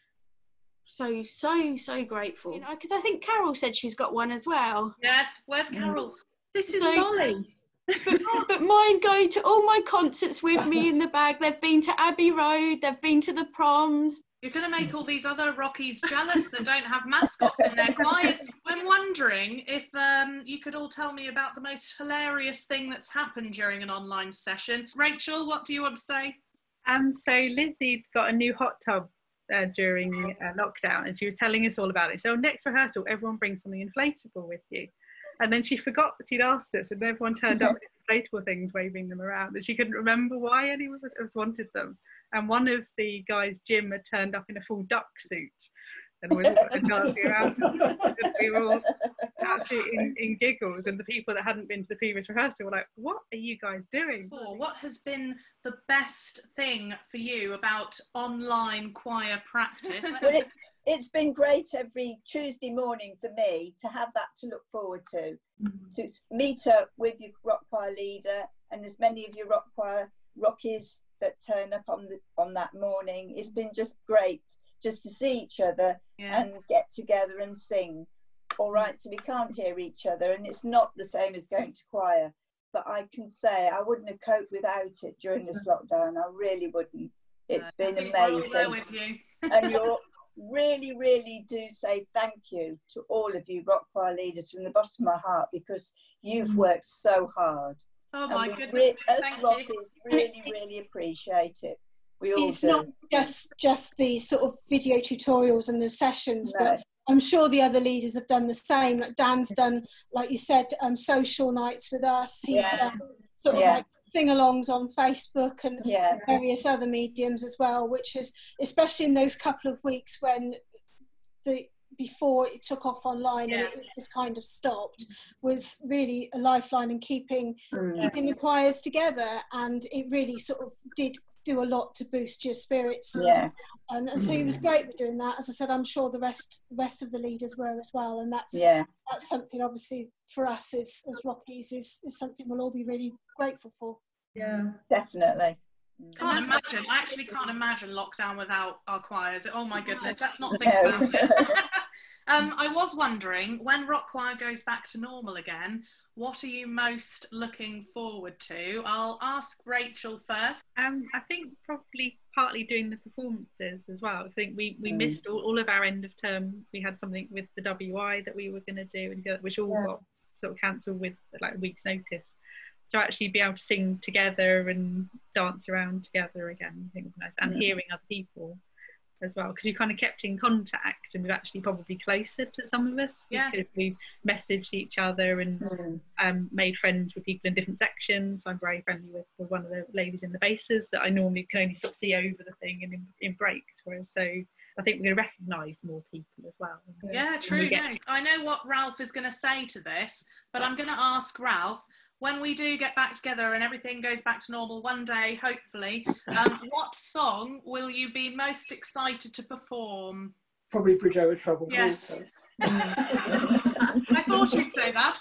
so grateful. You know, because I think Carol said she's got one as well. Yes, where's Carol's? This is Molly. But mine go to all my concerts with me in the bag. They've been to Abbey Road, they've been to the proms. You're going to make all these other Rockies jealous that don't have mascots in their choirs. I'm wondering if you could all tell me about the most hilarious thing that's happened during an online session. Rachel, what do you want to say? So Lizzie got a new hot tub during lockdown, and she was telling us all about it. So next rehearsal, everyone bring something inflatable with you. And then she forgot that she'd asked us, and everyone turned up with inflatable things, waving them around, and she couldn't remember why anyone wanted them. And one of the guys, Jim, had turned up in a full duck suit and was dancing around. We were all absolutely in giggles, and the people that hadn't been to the previous rehearsal were like, what are you guys doing? What has been the best thing for you about online choir practice? Well, it's been great every Tuesday morning for me to have that to look forward to meet up with your rock choir leader and as many of your rock choir Rockies that turn up on that morning. It's been just great just to see each other and get together and sing. All right, so we can't hear each other, and it's not the same as going to choir, but I can say I wouldn't have coped without it during this lockdown. I really wouldn't. It's been amazing. And you're really do say thank you to all of you rock choir leaders from the bottom of my heart, because you've worked so hard. Oh my goodness, thank Rockies really appreciate it. We all it's do. not just the sort of video tutorials and the sessions, but I'm sure the other leaders have done the same. Like Dan's done, like you said, social nights with us. He's done sort of like sing-alongs on Facebook and various other mediums as well, which is, especially in those couple of weeks when before it took off online and it was kind of stopped, was really a lifeline in keeping the choirs together, and it really sort of did do a lot to boost your spirits. And so it was great with doing that. As I said, I'm sure the rest of the leaders were as well, and that's something obviously for us as Rockies is something we'll all be really grateful for. Yeah, definitely. Can't imagine. I actually can't imagine lockdown without our choirs. Oh my goodness, let's not think about it. I was wondering, when rock choir goes back to normal again, what are you most looking forward to? I'll ask Rachel first. I think probably partly doing the performances as well. I think we missed all of our end of term. We had something with the WI that we were going to do, and which all got sort of cancelled with like a week's notice. So actually be able to sing together and dance around together again, I think would be nice, and hearing other people as well, because we kind of kept in contact, and we've actually probably closer to some of us because we've messaged each other and made friends with people in different sections. I'm very friendly with one of the ladies in the basses that I normally can only sort of see over the thing and in breaks, whereas so I think we're going to recognise more people as well. Yeah, true. No. I know what Ralph is going to say to this, but I'm going to ask Ralph, when we do get back together and everything goes back to normal one day, hopefully, what song will you be most excited to perform? Probably Bridge Over Troubled Yes. Waters. I thought you'd say that.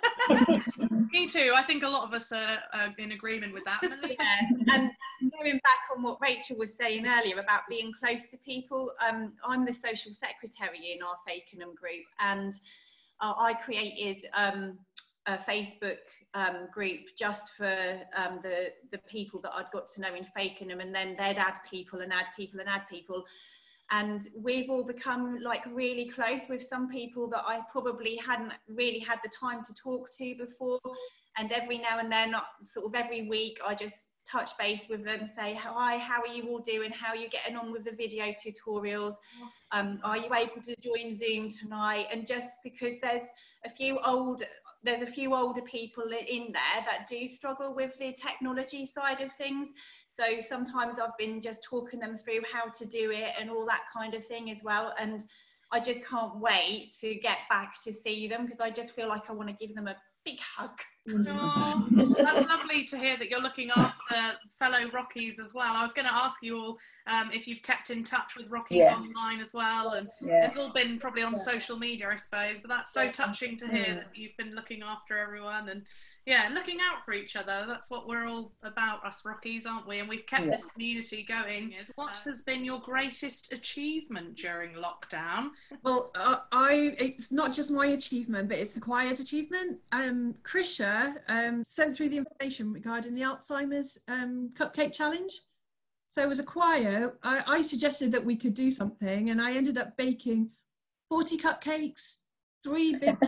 Me too. I think a lot of us are in agreement with that. Yeah. And going back on what Rachel was saying earlier about being close to people, I'm the social secretary in our Fakenham group, and I created a Facebook group just for the people that I'd got to know in Fakenham, and then they'd add people and add people and add people. And we've all become like really close with some people that I probably hadn't really had the time to talk to before. And every now and then, sort of every week, I just touch base with them, say, hi, how are you all doing? How are you getting on with the video tutorials? Are you able to join Zoom tonight? And just because there's a few older people in there that do struggle with the technology side of things. So sometimes I've been just talking them through how to do it and all that kind of thing as well. And I just can't wait to get back to see them, because I just feel like I want to give them a big hug. Oh, that's lovely to hear that you're looking after fellow Rockies as well. I was going to ask you all if you've kept in touch with Rockies online as well, and it's all been probably on social media, I suppose, but that's so touching to hear that you've been looking after everyone and looking out for each other. That's what we're all about, us Rockies, aren't we? And we've kept this community going. What has been your greatest achievement during lockdown? Well, it's not just my achievement, but it's the choir's achievement. Krisha sent through the information regarding the Alzheimer's cupcake challenge. So as a choir, I suggested that we could do something, and I ended up baking 40 cupcakes, 3 big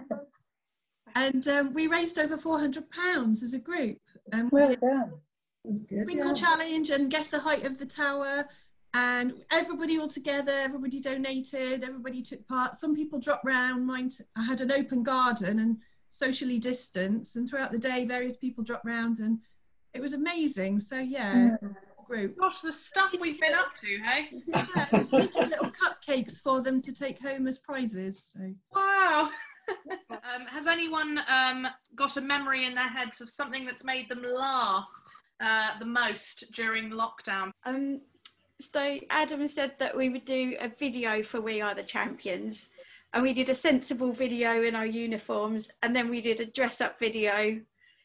and we raised over £400 as a group. Well done. That's good. Sprinkle challenge and guess the height of the tower, and everybody all together, everybody donated, everybody took part. Some people dropped round. I had an open garden and socially distanced, and throughout the day various people dropped round, and it was amazing. So group. Gosh, the stuff we've been up to, hey? Yeah, little cupcakes for them to take home as prizes. So. Wow. Has anyone got a memory in their heads of something that's made them laugh the most during lockdown? So Adam said that we would do a video for We Are the Champions, and we did a sensible video in our uniforms, and then we did a dress-up video.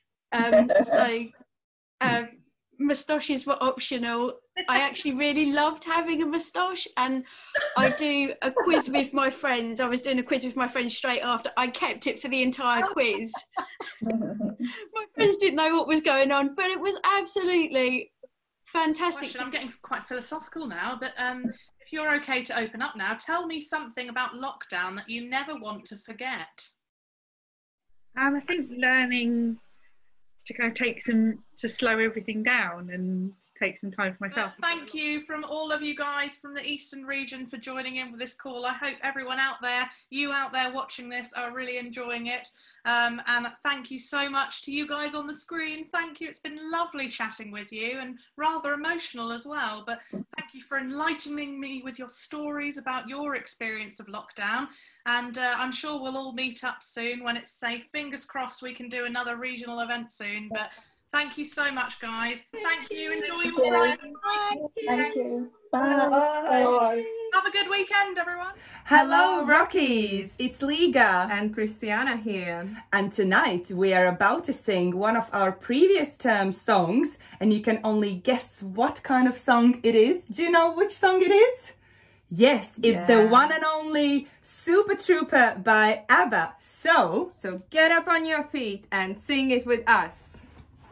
Moustaches were optional. I actually really loved having a moustache, and I do a quiz with my friends. I was doing a quiz with my friends straight after. I kept it for the entire quiz. My friends didn't know what was going on, but it was absolutely fantastic. Question, I'm getting quite philosophical now, but if you're okay to open up now, tell me something about lockdown that you never want to forget. I think learning to kind of to slow everything down and take some time for myself. Thank you from all of you guys from the Eastern region for joining in with this call. I hope everyone out there, you out there watching this, are really enjoying it. And thank you so much to you guys on the screen. Thank you. It's been lovely chatting with you, and rather emotional as well. But thank you for enlightening me with your stories about your experience of lockdown. And I'm sure we'll all meet up soon when it's safe. Fingers crossed we can do another regional event soon. But thank you so much, guys. Thank you. Enjoy your Friday. Thank you. Bye. Bye. Have a good weekend, everyone. Hello, Rockies! It's Liga and Christiana here. And tonight we are about to sing one of our previous term songs, and you can only guess what kind of song it is. Do you know which song it is? Yes, it's the one and only Super Trooper by ABBA. So get up on your feet and sing it with us.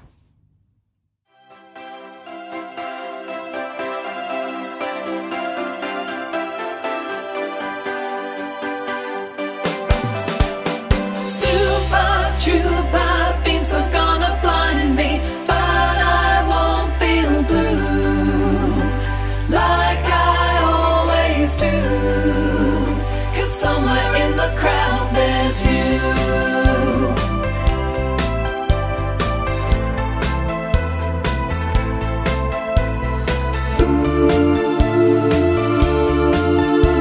Super Trooper beams are gonna blind me, but I won't feel blue like I always do, 'cause somewhere in the crowd there's you. Ooh.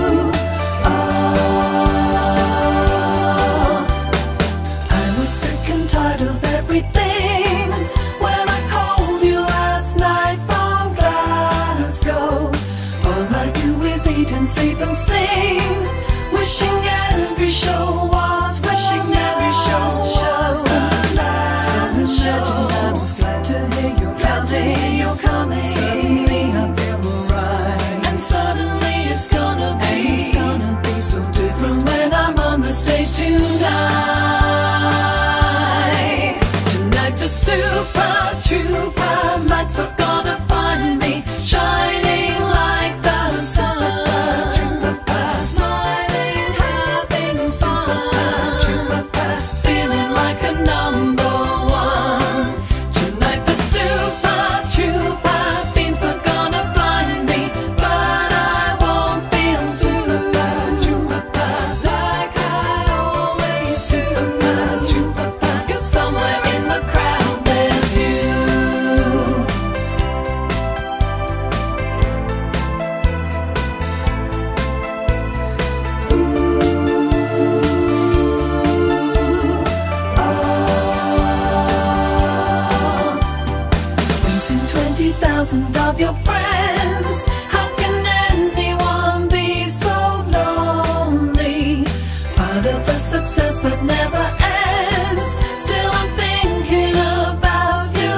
1,000 of your friends. How can anyone be so lonely? Part of a success that never ends. Still I'm thinking about you,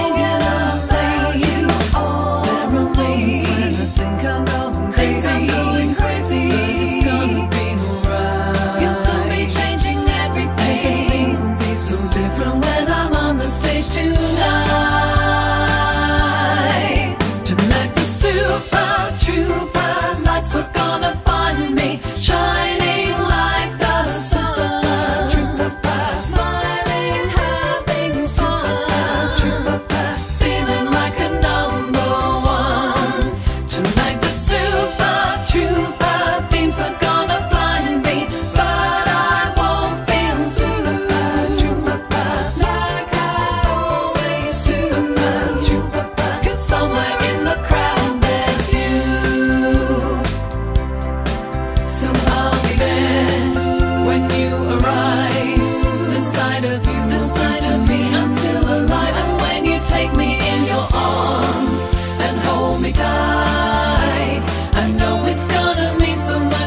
only. When I think I'm going crazy, but it's gonna be alright. You'll soon be changing everything. Will be so different when I'm on the stage tonight. Tonight the super trooper lights are gonna find me shining like the super trooper, smiling, having super trooper, feeling like a number one. Tonight the super trooper beams are gonna blind me, but I won't feel super trooper like I always do. Super trooper, 'cause somewhere in the crowd there's you. So I'll be there when you arrive. The sight of you, the sight of me, I'm still alive. And when you take me in your arms and hold me tight, I know it's gonna mean so much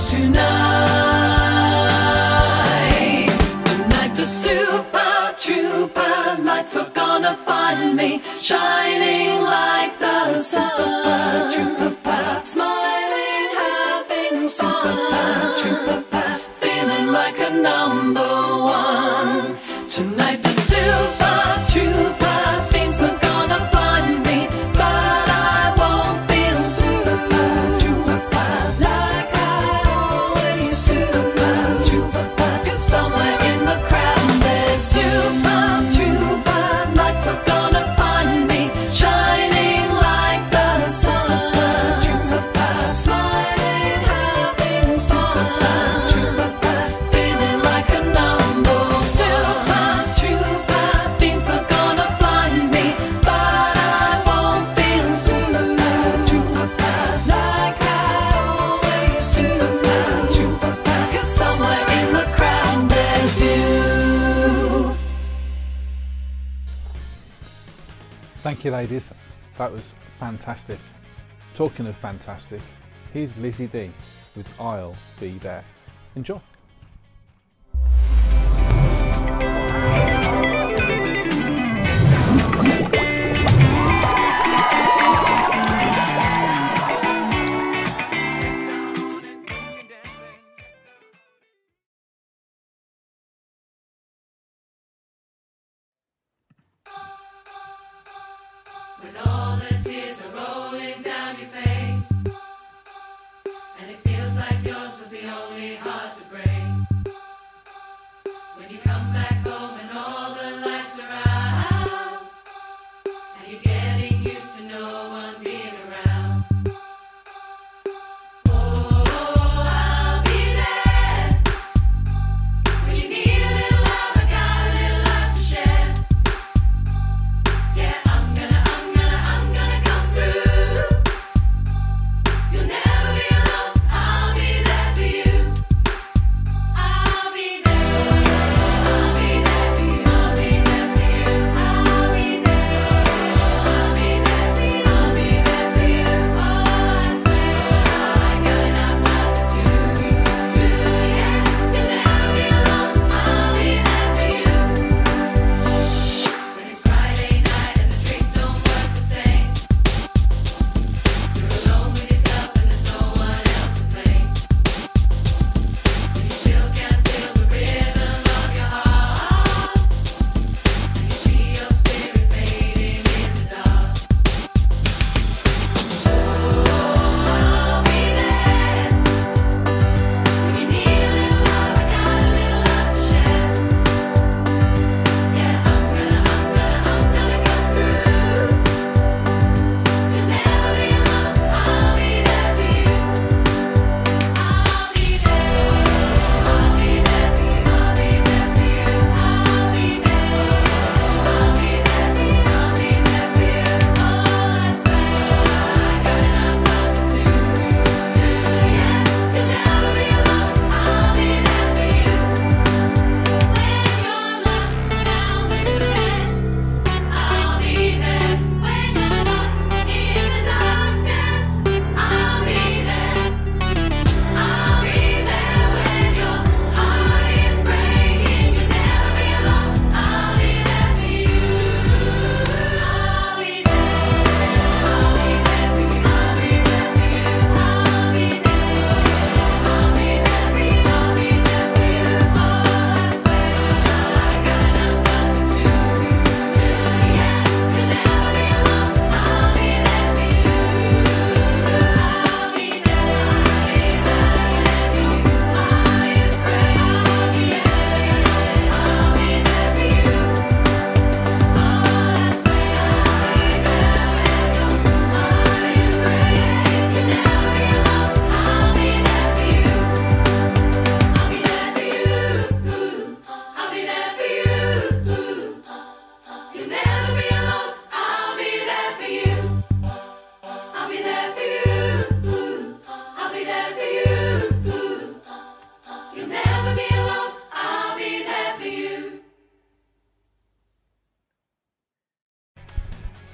tonight. Tonight the super trooper lights are gonna find me shining like the super trooper, smiling, having super trooper, feeling like a number one. Tonight the super trooper beams are gonna blind me, but I won't feel super trooper like I always do. Super trooper, 'cause somewhere in the crowd there's super trooper lights are gonna find me shining like the super trooper, smiling, having super trooper, feeling like a number. Super trooper beams are gonna blind me, but I won't feel super trooper like I always do. Super trooper, 'cause somewhere in the crowd there's you. Thank you, ladies. That was fantastic. Talking of fantastic, here's Lizzie D with I'll Be There. Enjoy. When all the tears are rolling down your face, and it feels like yours was the only heart to break. When you come back home and all the lights are out, and you're getting used to no one being around. Oh, I'll be there. When you need a little love, I got a little love to share. Yeah, I'm gonna come through. You'll never be alone, I'll be there for you.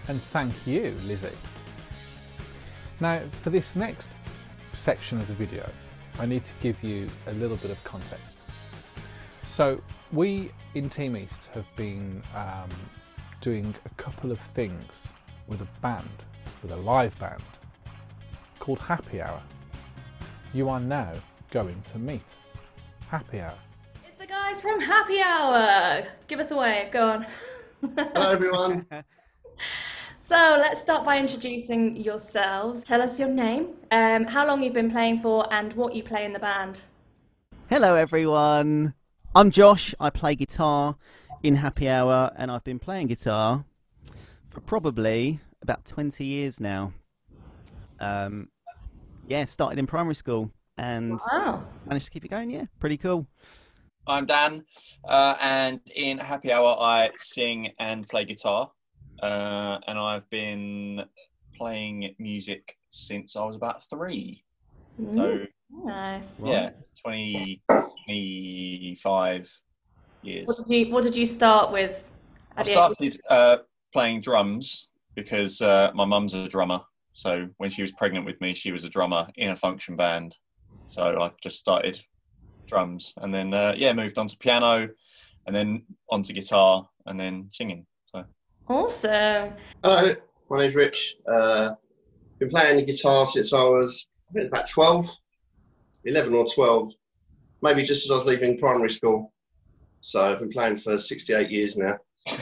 And thank you, Lizzie. Now, for this next section of the video, I need to give you a little bit of context. So, we in Team East have been doing a couple of things with a band, with a live band, called Happy Hour. You are now going to meet Happy Hour. It's the guys from Happy Hour. Give us a wave, go on. Hello everyone. So let's start by introducing yourselves. Tell us your name, how long you've been playing for, and what you play in the band. Hello everyone. I'm Josh. I play guitar in Happy Hour, and I've been playing guitar for probably about 20 years now. Yeah, started in primary school and managed to keep it going. Yeah, pretty cool. I'm Dan, and in Happy Hour I sing and play guitar, and I've been playing music since I was about 3. So, nice. Yeah, 25 years. What did you start with? I started playing drums because my mum's a drummer. So when she was pregnant with me, she was a drummer in a function band. So I just started drums, and then moved on to piano, and then on to guitar, and then singing. So awesome. Hello, my name's Rich. Been playing the guitar since I was about 11 or 12, maybe just as I was leaving primary school. So I've been playing for 68 years now.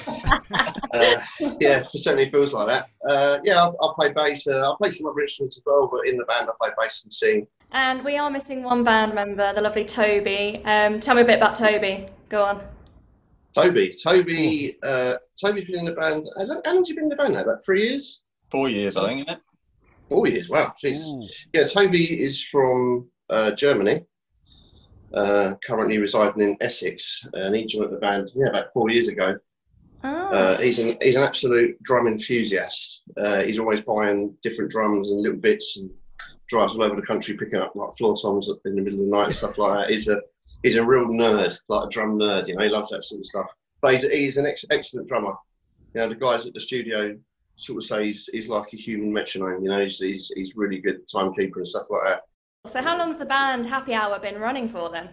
Yeah, it certainly feels like that. I play bass. I play some other instruments as well, but in the band I play bass and sing. And we are missing one band member, the lovely Toby. Tell me a bit about Toby. Go on. Toby's been in the band. How long have you been in the band now? About 3 years? 4 years, I think, isn't it? 4 years, wow. Jesus. Yeah, Toby is from Germany, currently residing in Essex, and he joined the band about 4 years ago. He's an absolute drum enthusiast. He's always buying different drums and little bits, and drives all over the country picking up like floor toms in the middle of the night and stuff like that. He's a real nerd, like a drum nerd. You know, he loves that sort of stuff. But he's an excellent drummer. You know, the guys at the studio sort of say he's like a human metronome. You know, he's really good timekeeper and stuff like that. So how long's the band Happy Hour been running for then?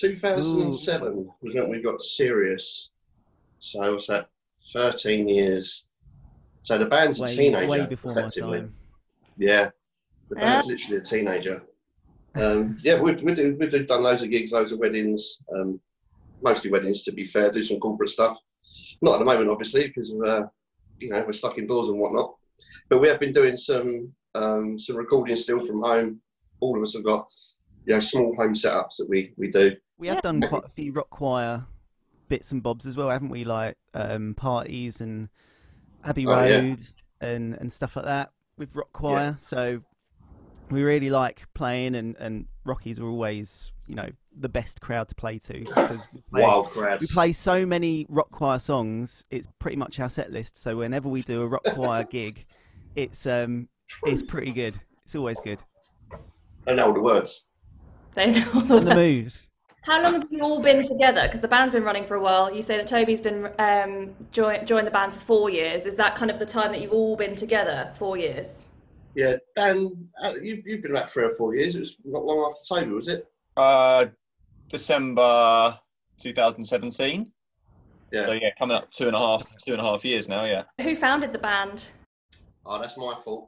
2007 was when we got serious. So what's that? 13 years. So the band's a teenager, way before effectively. my time. Yeah, the band's literally a teenager. We've done loads of gigs, loads of weddings, mostly weddings to be fair. Do some corporate stuff. Not at the moment, obviously, because we're stuck indoors and whatnot. But we have been doing some recording still from home. All of us have got small home setups that we do. We have done quite a few rock choir bits and bobs as well, haven't we? Like parties and Abbey Road and stuff like that with rock choir. Yeah. So we really like playing, and Rockies are always, the best crowd to play to. Because wild crowds. We play so many rock choir songs. It's pretty much our set list. So whenever we do a rock choir gig, it's pretty good. It's always good. They know all the words. They know all the moves. How long have you all been together? Because the band's been running for a while. You say that Toby's been joined the band for 4 years. Is that kind of the time that you've all been together? 4 years. Yeah, Dan, you've been about 3 or 4 years. It was not long after Toby, was it? December 2017. Yeah. So coming up two and a half years now. Yeah. Who founded the band? Oh, that's my fault.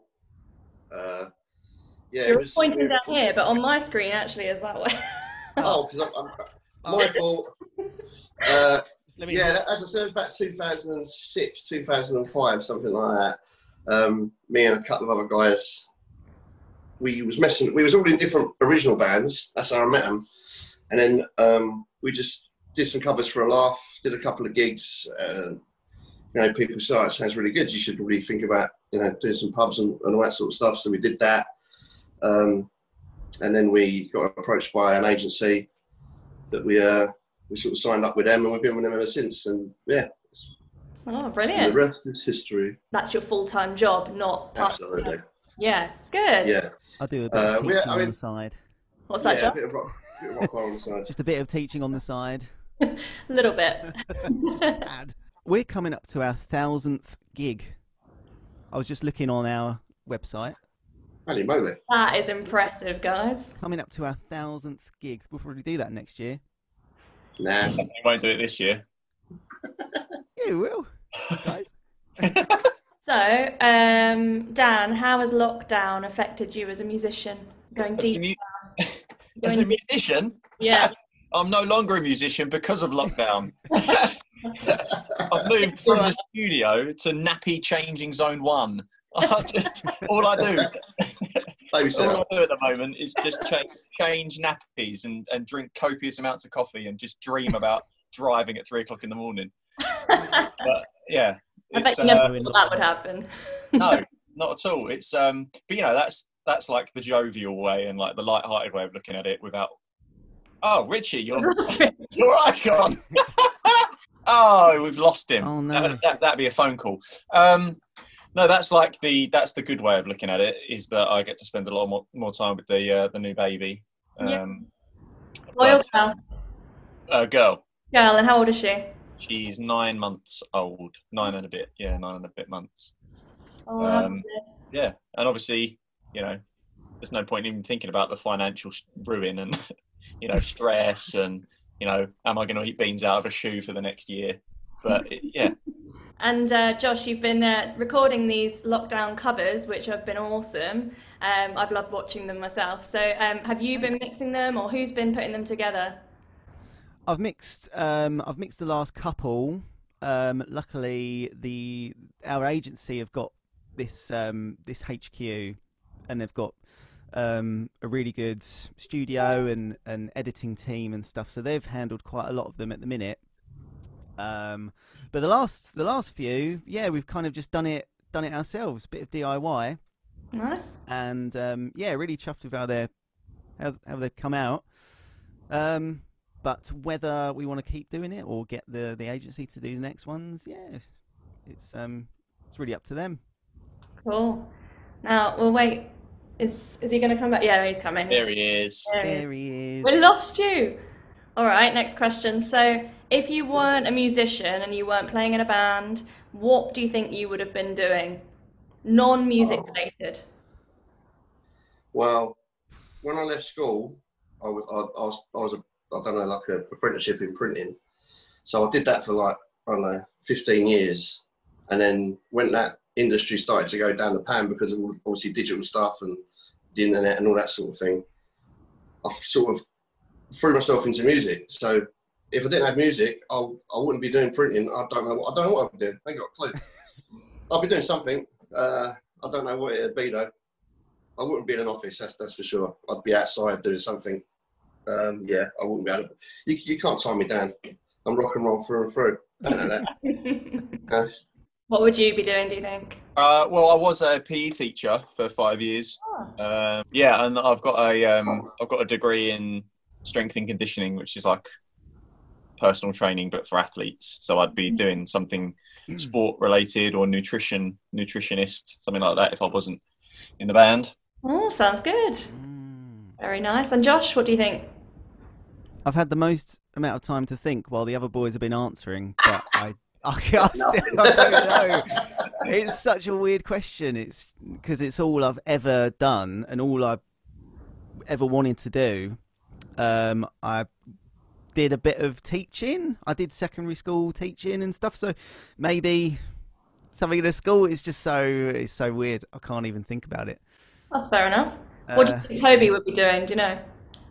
You're pointing down here, but on my screen actually is that way. Oh, because my fault. As I said, it was about 2006, 2005, something like that. Me and a couple of other guys, we was all in different original bands. That's how I met them. And then we just did some covers for a laugh, did a couple of gigs. People said, "Oh, it sounds really good. You should really think about, doing some pubs and all that sort of stuff." So we did that. And then we got approached by an agency that we sort of signed up with them, and we've been with them ever since. And oh, brilliant! The rest is history. That's your full-time job, not part. Absolutely. Yeah, good. Yeah, I do a bit of teaching on the side. What's that job? A bit of rock on the side. Just a bit of teaching on the side. A little bit. We're coming up to our 1000th gig I was just looking on our website. Holy moly! That is impressive, guys. Coming up to our 1,000th gig. We'll probably do that next year. Nah, we won't do it this year. Yeah, we will, guys. So, Dan, how has lockdown affected you as a musician? Going deep. As a musician? Yeah. I'm no longer a musician because of lockdown. I've moved from the studio to nappy changing zone 1. All I do at the moment is just change nappies and drink copious amounts of coffee and just dream about driving at 3 o'clock in the morning. But yeah, I bet you never thought that would happen. No, not at all. It's but you know, that's like the jovial way and like the light-hearted way of looking at it without. Oh, Richie, you're icon. Oh, we've lost him. Oh no, that'd be a phone call. No, that's the good way of looking at it, is that I get to spend a lot more time with the new baby. Boy or girl? Girl. Girl, and how old is she? She's 9 months old, 9 and a bit. Yeah, 9 and a bit months. Oh, yeah, and obviously, you know, there's no point in even thinking about the financial ruin and you know, stress and, you know, am I going to eat beans out of a shoe for the next year? But yeah. And Josh, you've been recording these lockdown covers, which have been awesome. I've loved watching them myself. So have you been mixing them, or who's been putting them together? I've mixed the last couple. Luckily, our agency have got this HQ, and they've got a really good studio and editing team and stuff. So they've handled quite a lot of them at the minute. But the last few, yeah, we've kind of just done it ourselves, bit of DIY. Nice. And yeah, really chuffed with how they've come out. But whether we want to keep doing it or get the agency to do the next ones, yeah, it's really up to them. Cool. Now we'll wait. Is he going to come back? Yeah, he's coming. There he is. There he is. We lost you. All right, next question. So, if you weren't a musician and you weren't playing in a band, what do you think you would have been doing? Non-music related. Well, when I left school, I done like an apprenticeship in printing. So I did that for like, I don't know, 15 years. And then when that industry started to go down the pan because of all, obviously digital stuff and the internet and all that sort of thing, I sort of threw myself into music. So if I didn't have music, I wouldn't be doing printing. I don't know what I'd be doing. I ain't got a clue. I'll be doing something. I don't know what it'd be though. I wouldn't be in an office, that's for sure. I'd be outside doing something. Yeah, I wouldn't be able to. You can't tie me down. I'm rock and roll through and through. I don't know that. What would you be doing, do you think? Well, I was a PE teacher for 5 years. Oh. Yeah, and I've got a degree in strength and conditioning, which is like personal training but for athletes. So I'd be doing something sport related or nutritionist, something like that if I wasn't in the band. Oh, sounds good. Very nice. And Josh, what do you think? I've had the most amount of time to think while the other boys have been answering, but I don't know. It's such a weird question. It's because it's all I've ever done and all I've ever wanted to do. I did a bit of teaching. I did secondary school teaching and stuff. So maybe something in a school is just it's so weird. I can't even think about it. That's fair enough. What do you think Toby would be doing? Do you know?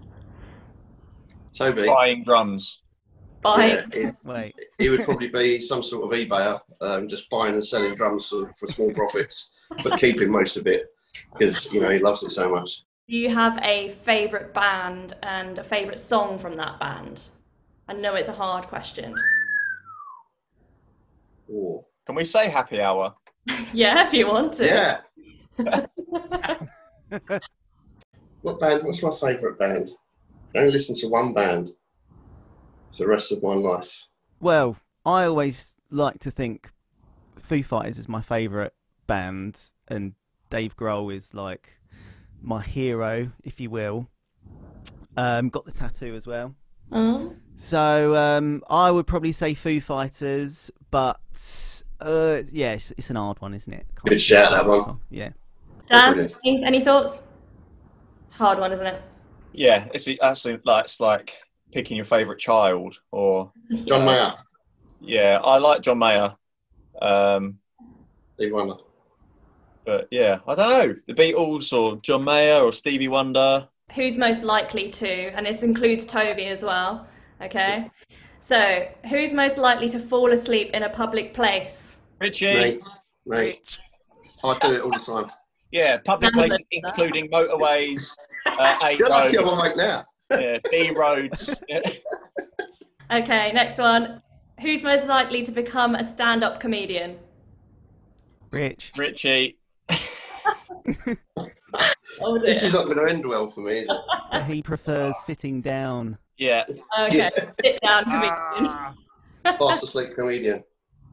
Toby? Buying drums. Buying? Yeah, he would probably be some sort of eBayer, just buying and selling drums for small profits, but keeping most of it because, you know, he loves it so much. Do you have a favourite band and a favourite song from that band? I know it's a hard question. Ooh. Can we say Happy Hour? Yeah, if you want to. Yeah. What band? What's my favourite band? I only listen to one band for the rest of my life. Well, I always like to think Foo Fighters is my favourite band, and Dave Grohl is like my hero, if you will. Got the tattoo as well. Oh. So I would probably say Foo Fighters, but Yeah, it's an hard one, isn't it? Good shout, that one. Yeah. Dan, any thoughts? It's a hard one, isn't it? Yeah, it's like picking your favourite child or John Mayer. Yeah, I like John Mayer. Stevie Wonder. But yeah, I don't know. The Beatles or John Mayer or Stevie Wonder. Who's most likely to, and this includes Toby as well, okay? So, who's most likely to fall asleep in a public place? Richie. Mate. I do it all the time. Yeah, public places including motorways, A You're lucky I'm roads, awake now. yeah, B roads. Okay, next one. Who's most likely to become a stand-up comedian? Richie. Oh, This is not going to end well for me, is it? He prefers sitting down. Yeah. Okay, sit down comedian. Fast asleep comedian.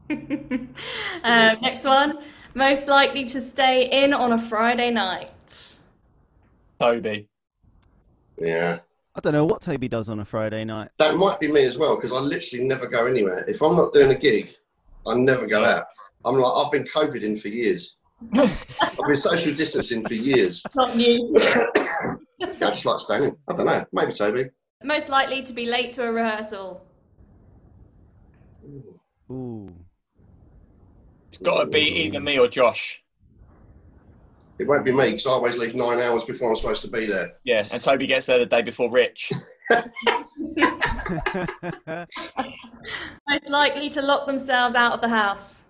Next one. Most likely to stay in on a Friday night. Toby. Yeah. I don't know what Toby does on a Friday night. That might be me as well, because I literally never go anywhere. If I'm not doing a gig, I never go out. I've been COVID in for years. I've been social distancing for years. Not new. I just like staying. I don't know. Maybe Toby. Most likely to be late to a rehearsal. Ooh. It's got to be either me or Josh. It won't be me, because I always leave 9 hours before I'm supposed to be there. Yeah, and Toby gets there the day before Rich. Most likely to lock themselves out of the house.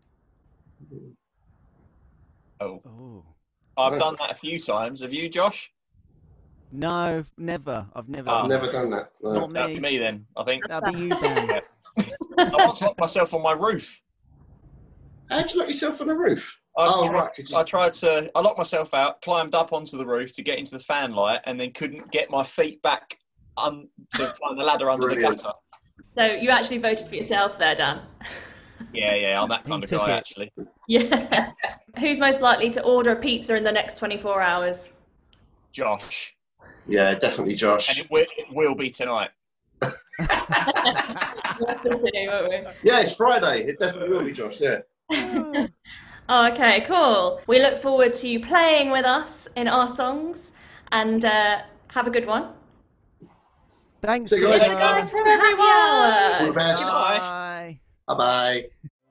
Oh. I've done that a few times. Have you, Josh? No, never. I've never done that. No. Not That'd be me. me then, I think. That'd be you, Dan. I once locked myself on my roof. How'd you lock yourself on the roof? I locked myself out, climbed up onto the roof to get into the fan light, and then couldn't get my feet back to find the ladder under the gutter. So you actually voted for yourself there, Dan? Yeah, I'm that kind of guy, actually. Yeah. Who's most likely to order a pizza in the next 24 hours? Josh. Yeah, definitely Josh. And it will be tonight. We'll have to see, won't we? Yeah, it's Friday. It definitely will be Josh, yeah. Oh, okay, cool. We look forward to you playing with us in our songs, and have a good one. Thanks, See you guys. Thanks, guys, from everyone. All the best. Bye. Bye-bye.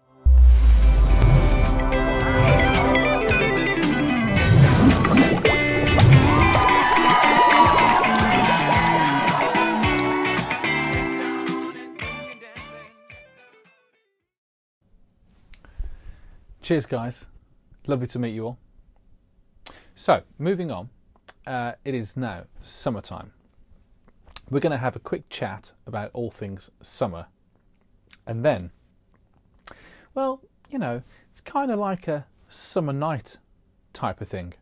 Cheers, guys. Lovely to meet you all. So, moving on, it is now summertime. We're going to have a quick chat about all things summer. And then, well, you know, it's kind of like a summer night type of thing.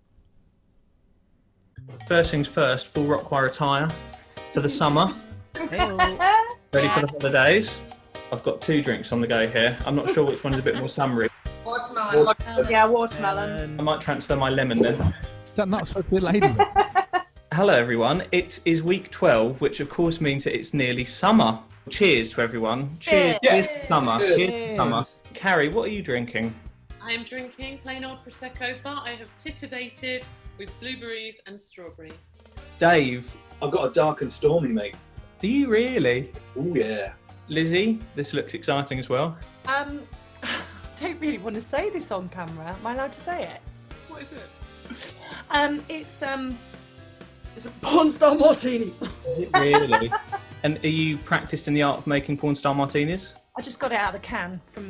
First things first, full rock choir attire for the summer. Ready for the holidays. I've got 2 drinks on the go here. I'm not sure which one is a bit more summery. Watermelon. Yeah, watermelon. I might transfer my lemon then. Is that not supposed to be a lady? Hello everyone, it is week 12, which of course means that it's nearly summer. Cheers to everyone. Cheers, Cheers to summer. Cheers to summer. Carrie, what are you drinking? I am drinking plain old Prosecco, but I have titivated with blueberries and strawberry. Dave. I've got a dark and stormy, mate. Do you really? Oh yeah. Lizzie, this looks exciting as well. I don't really want to say this on camera. Am I allowed to say it? What is it? It's a porn star martini. Really? And are you practiced in the art of making porn star martinis? I just got it out of the can from.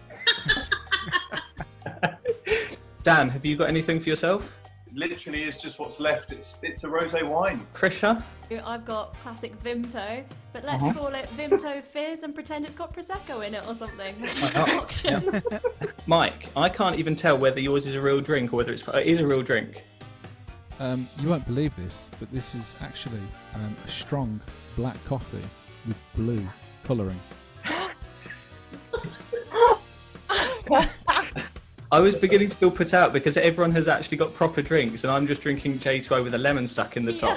Dan, have you got anything for yourself? Literally is just what's left. It's a rosé wine. Krisha? I've got classic Vimto, but let's Uh-huh. call it Vimto Fizz and pretend it's got Prosecco in it or something. Mike, I can't even tell whether yours is a real drink or whether it is a real drink. You won't believe this, but this is actually a strong black coffee with blue colouring. I was beginning to feel put out because everyone has actually got proper drinks and I'm just drinking J2O with a lemon stuck in the top.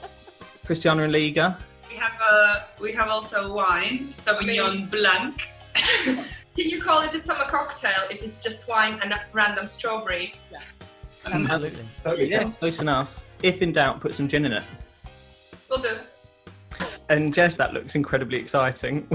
Christiana and Liga. We have also wine, Sauvignon Blanc. Can you call it a summer cocktail if it's just wine and a random strawberry? Yeah. Absolutely. Yeah, close enough. If in doubt, put some gin in it. Will do. And Jess, that looks incredibly exciting.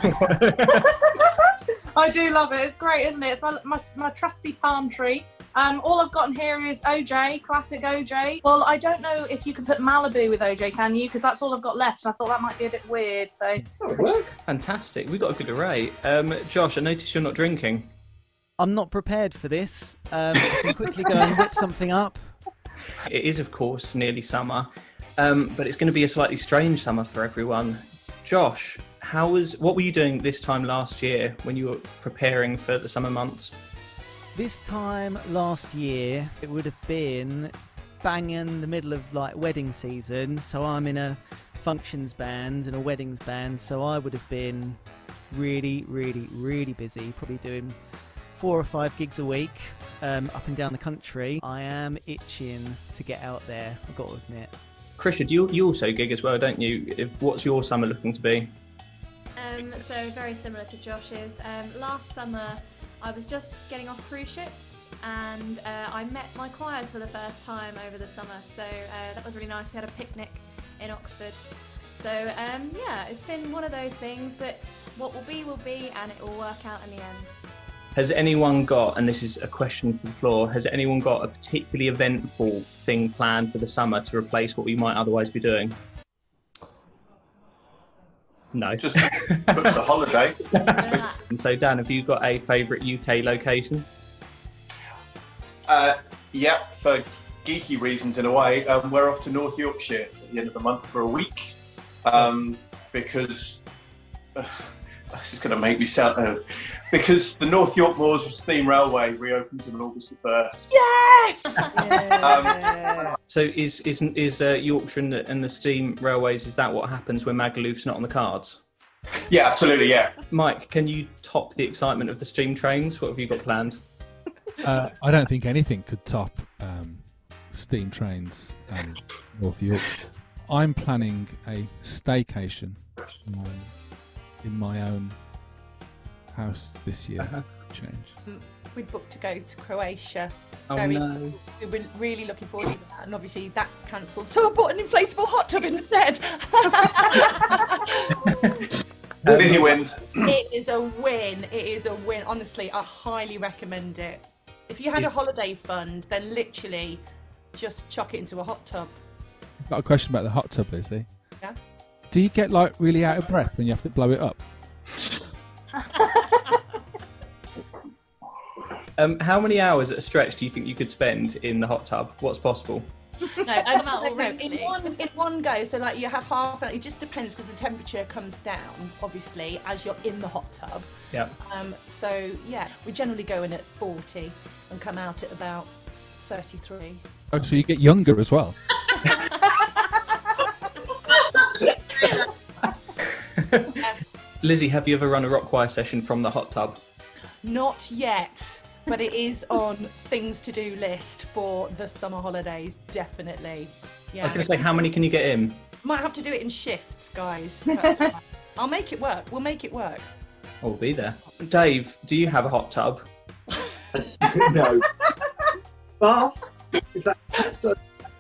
I do love it. It's great, isn't it? It's my trusty palm tree. All I've got in here is OJ, classic OJ. Well, I don't know if you can put Malibu with OJ, can you? Because that's all I've got left, and I thought that might be a bit weird. So. Fantastic. We've got a good array. Josh, I noticed you're not drinking. I'm not prepared for this. I can quickly go and whip something up. It is, of course, nearly summer, but it's going to be a slightly strange summer for everyone. Josh, what were you doing this time last year when you were preparing for the summer months? This time last year, it would have been bang in the middle of like wedding season. So I'm in a functions band and a weddings band. So I would have been really, really, really busy, probably doing 4 or 5 gigs a week up and down the country. I am itching to get out there, I've got to admit. Krisha, you also gig as well, don't you? What's your summer looking to be? So very similar to Josh's. Last summer I was just getting off cruise ships and I met my choirs for the first time over the summer, so that was really nice. We had a picnic in Oxford. So yeah, it's been one of those things, but what will be and it will work out in the end. Has anyone got, and this is a question for the floor, has anyone got a particularly eventful thing planned for the summer to replace what we might otherwise be doing? No. Just book the holiday. And so, Dan, have you got a favourite UK location? Yeah, for geeky reasons in a way. We're off to North Yorkshire at the end of the month for a week because this is going to make me sound because the North York Moors Steam Railway reopens on August the 1st. Yes! So is Yorkshire and the Steam Railways, is that what happens when Magaloof's not on the cards? Yeah, absolutely, yeah. Mike, can you top the excitement of the steam trains? What have you got planned? I don't think anything could top steam trains and North York. I'm planning a staycation in my own house this year. Change. We booked to go to Croatia. Oh, no. We've been really looking forward to that, and obviously that cancelled, so I bought an inflatable hot tub instead. Busy wins. It is a win. It is a win. Honestly, I highly recommend it. If you had a holiday fund, then literally just chuck it into a hot tub. I've got a question about the hot tub, Lizzie. Yeah. Do you get like really out of breath when you have to blow it up? How many hours at a stretch do you think you could spend in the hot tub? What's possible? In one go. So like you have half an hour. It just depends because the temperature comes down, obviously, as you're in the hot tub. Yeah. So yeah, we generally go in at 40 and come out at about 33. Oh, so you get younger as well. Lizzie, have you ever run a rock choir session from the hot tub? Not yet, but it is on things to do list for the summer holidays, definitely. Yeah. I was going to say, how many can you get in? Might have to do it in shifts, guys. That's fine. I'll make it work. We'll make it work. I'll be there. Dave, do you have a hot tub? No. Bath? Is that so?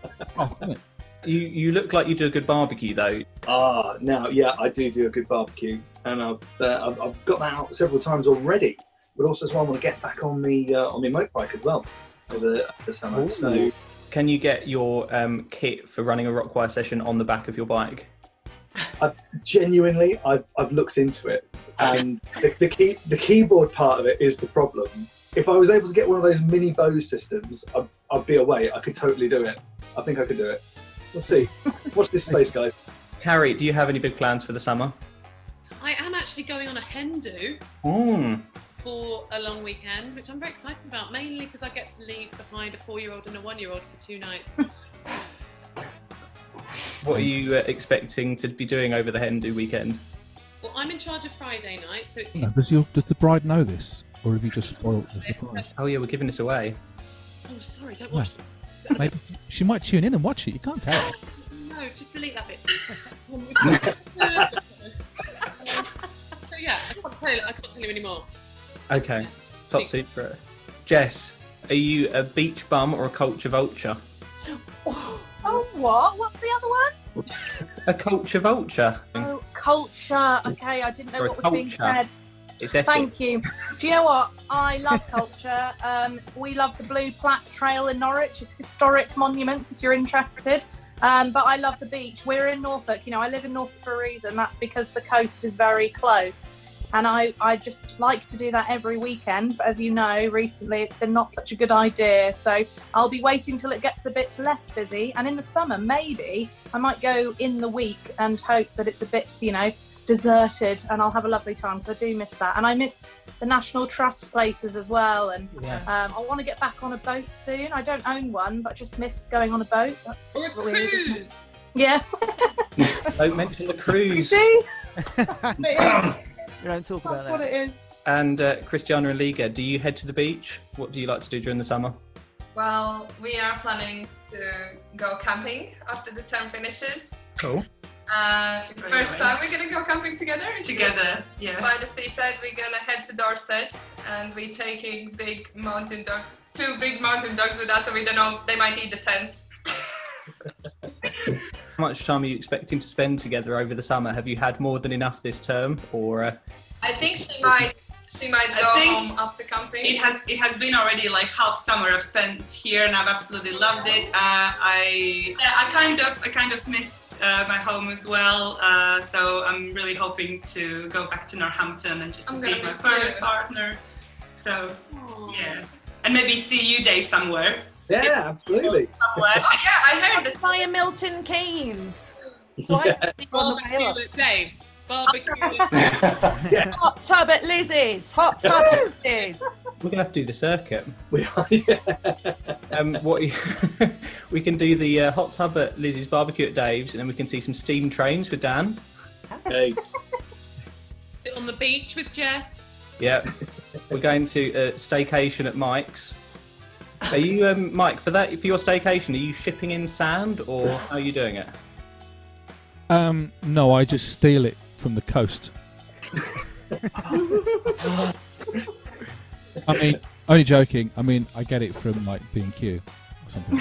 You look like you do a good barbecue, though. Now, yeah, I do a good barbecue, and I've got that out several times already. But also, as well, I want to get back on the motorbike as well for the summer. Ooh. So, can you get your kit for running a rock choir session on the back of your bike? Genuinely, I've looked into it, and the keyboard part of it is the problem. If I was able to get one of those mini Bose systems, I'd be away. I could totally do it. I think I could do it. We'll see. Watch this space, guys. Carrie, do you have any big plans for the summer? I am actually going on a hen do for a long weekend, which I'm very excited about, mainly because I get to leave behind a 4-year-old and a 1-year-old for 2 nights. What are you expecting to be doing over the hen do weekend? Well, I'm in charge of Friday night, so it's... No, does the bride know this? Or have you just spoiled the surprise? Oh yeah, we're giving this away. Oh, sorry, don't watch that. Maybe she might tune in and watch it. You can't tell. No, just delete that bit. So yeah, I can't can't tell you anymore. Okay, top secret. Jess, are you a beach bum or a culture vulture? Oh, what? What's the other one? A culture vulture. Oh, culture. Okay, I didn't know Or a what was being culture. said. It's Essex. Thank you. Do you know what? I love culture. We love the Blue Plaque Trail in Norwich. It's historic monuments if you're interested. But I love the beach. We're in Norfolk. You know, I live in Norfolk for a reason. That's because the coast is very close. And I just like to do that every weekend. But as you know, recently it's been not such a good idea. So I'll be waiting till it gets a bit less busy. And in the summer, maybe I might go in the week and hope that it's a bit, you know, deserted, and I'll have a lovely time, because I do miss that. And I miss the National Trust places as well. And I want to get back on a boat soon. I don't own one, but I just miss going on a boat. That's or a weird, isn't cruise. it? Yeah. Don't mention the cruise. You see? It is. We don't talk about That's what that. it is. And Christiana and Liga, do you head to the beach? What do you like to do during the summer? Well, we are planning to go camping after the term finishes. Cool. It's the first time we're gonna go camping together. Together, yeah. By the seaside, we're gonna head to Dorset, and we're taking big mountain dogs, 2 big mountain dogs with us, so we don't know, they might eat the tent. How much time are you expecting to spend together over the summer? Have you had more than enough this term, or? I think she might go home after camping. It has been already like half summer I've spent here, and I've absolutely loved it. I kind of miss my home as well. So I'm really hoping to go back to Northampton and just to see my further partner. So yeah, and maybe see you, Dave, somewhere. Yeah, absolutely. Somewhere. Oh yeah, I heard that. Via Milton Keynes. So I can stick on the way up. Barbecue at Dave's. Barbecue. Hot tub at Lizzie's. Hot tub at Lizzie's. We're gonna have to do the circuit. We are. Yeah. We can do the hot tub at Lizzie's, barbecue at Dave's, and then we can see some steam trains with Dan. Hey. Sit on the beach with Jess. Yeah. We're going to staycation at Mike's. Are you, Mike, for your staycation, are you shipping in sand, or how are you doing it? No, I just steal it from the coast. I mean, only joking. I mean, I get it from like B&Q or something.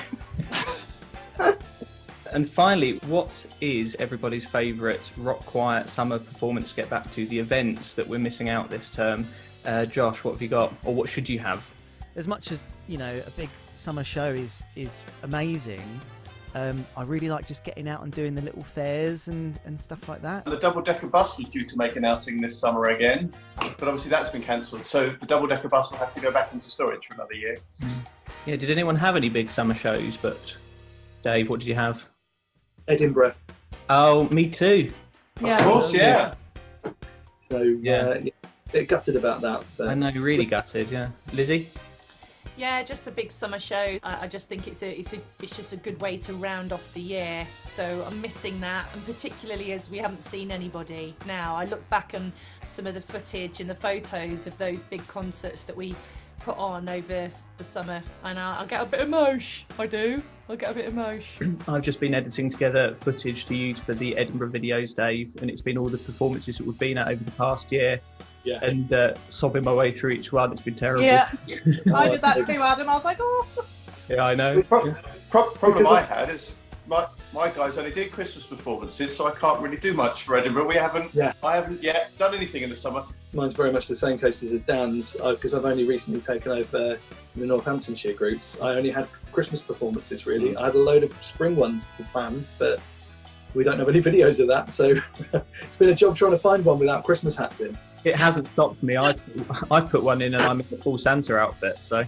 And finally, what is everybody's favourite rock choir summer performance to get back to? The events that we're missing out this term. Josh, what have you got, or what should you have? As much as, you know, a big summer show is amazing, I really like just getting out and doing the little fairs and stuff like that. The double-decker bus was due to make an outing this summer again, but obviously that's been cancelled. So the double-decker bus will have to go back into storage for another year. Yeah, did anyone have any big summer shows? But Dave, what did you have? Edinburgh. Oh, me too. Yeah. Of course, yeah. So yeah, a bit gutted about that. But... I know, really gutted. Yeah, Lizzie. Yeah, just a big summer show. I just think it's just a good way to round off the year. So I'm missing that, and particularly as we haven't seen anybody now. I look back on some of the footage and the photos of those big concerts that we put on over the summer, and I'll get a bit emotional. I do. I'll get a bit emotional. I've just been editing together footage to use for the Edinburgh videos, Dave, and it's been all the performances that we've been at over the past year. Yeah. And sobbing my way through each one. It's been terrible. Yeah, I did that too, Adam. I was like, oh. Yeah, I know. Problem I had is my guys only did Christmas performances, so I can't really do much for Edinburgh. I haven't yet done anything in the summer. Mine's very much the same cases as Dan's, because I've only recently taken over the Northamptonshire groups. I only had Christmas performances, really. I had a load of spring ones planned, but we don't have any videos of that, so it's been a job trying to find one without Christmas hats in. It hasn't stopped me. I've put one in and I'm in the full Santa outfit, so.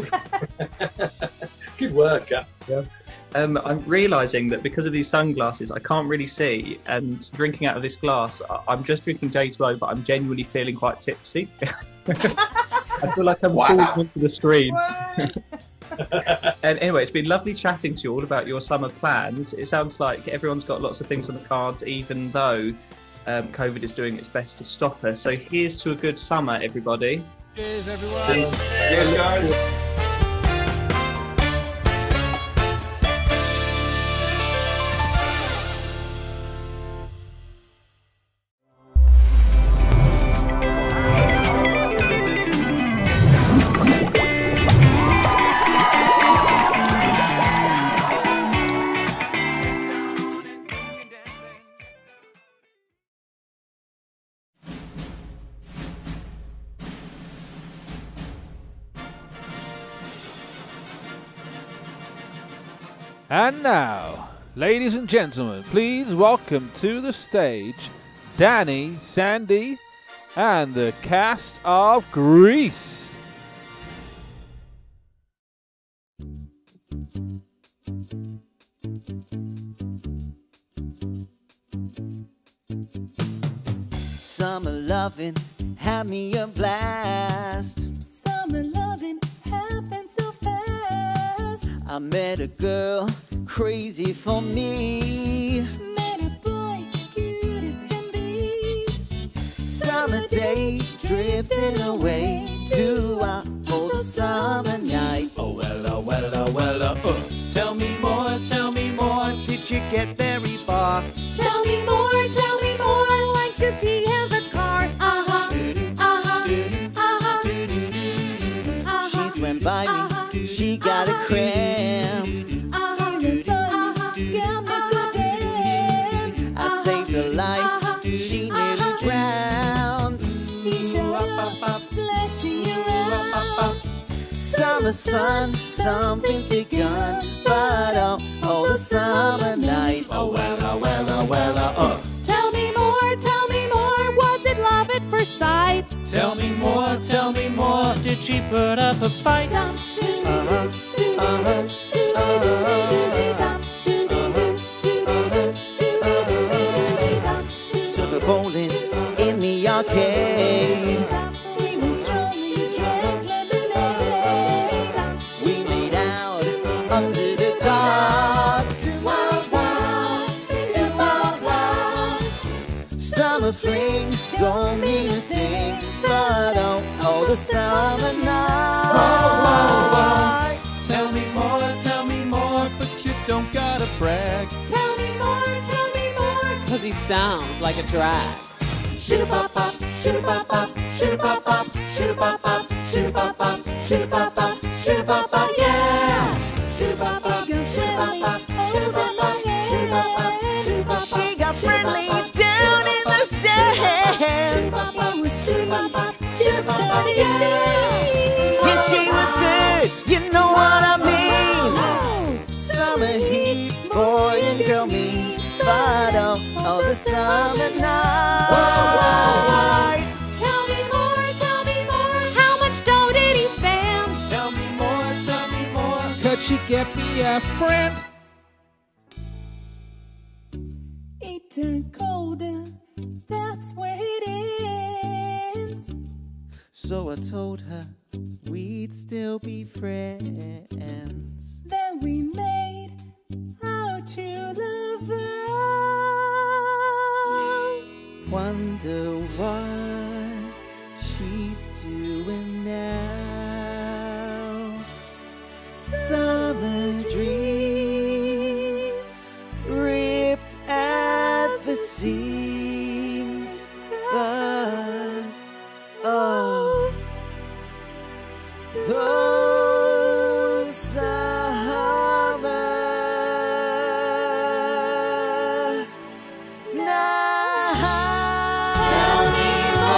Good work, yeah. I'm realising that because of these sunglasses, I can't really see, and drinking out of this glass, I'm just drinking J2O, but I'm genuinely feeling quite tipsy. I feel like I'm falling into the screen. And anyway, it's been lovely chatting to you all about your summer plans. It sounds like everyone's got lots of things on the cards, even though COVID is doing its best to stop us. So here's to a good summer, everybody. Cheers, everyone. Cheers, guys. And now, ladies and gentlemen, please welcome to the stage Danny, Sandy, and the cast of Grease. Summer loving had me a blast. Summer loving happened so fast. I met a girl crazy for me. Met a boy cute as can be. Summer day drifting away to our old summer night. Oh well, oh well, oh well, tell me more, tell me more. Did you get very far? Tell me more, like does he have a car? She swam by me, she got a cramp. I saved her life, she nearly drowned. Splashing around. Summer sun, something's begun. But oh, the summer night. Oh well, oh well, oh well, Tell me more, was it love at first sight? tell me more. Did she put up a fight? Took her bowling in the arcade. We went strolling, drank lemonade. We made out under the dark. Summer fling don't mean a thing, but oh, the summer night. Tell me more, but you don't gotta brag. Tell me more, Cause he sounds like a drag. Shoot-a-pop-pop, shoot-a-pop-pop, shoot-a-pop-pop, shoot-a-pop-pop, shoot-a-pop-pop, shoot-a-pop-pop, shoot-a-pop-pop, yeah! Shoot-a-pop-pop, shoot-a-pop-pop, shoot-a-pop-pop, shoot-a-pop-pop, shoot-a-pop-pop. She got friendly down in the sand. It was sweet, just a Yeah, she was good, you know what I mean. Summer heat, boy and girl me. But oh, the summer night. Tell me more, how much dough did he spend? Tell me more. Could she get me a friend? It turned colder, that's where it ends. So I told her we'd still be friends. Then we made our true love vow. Wonder what she's doing now. Summer dreams ripped at the seams, but oh, those summer nights. Tell me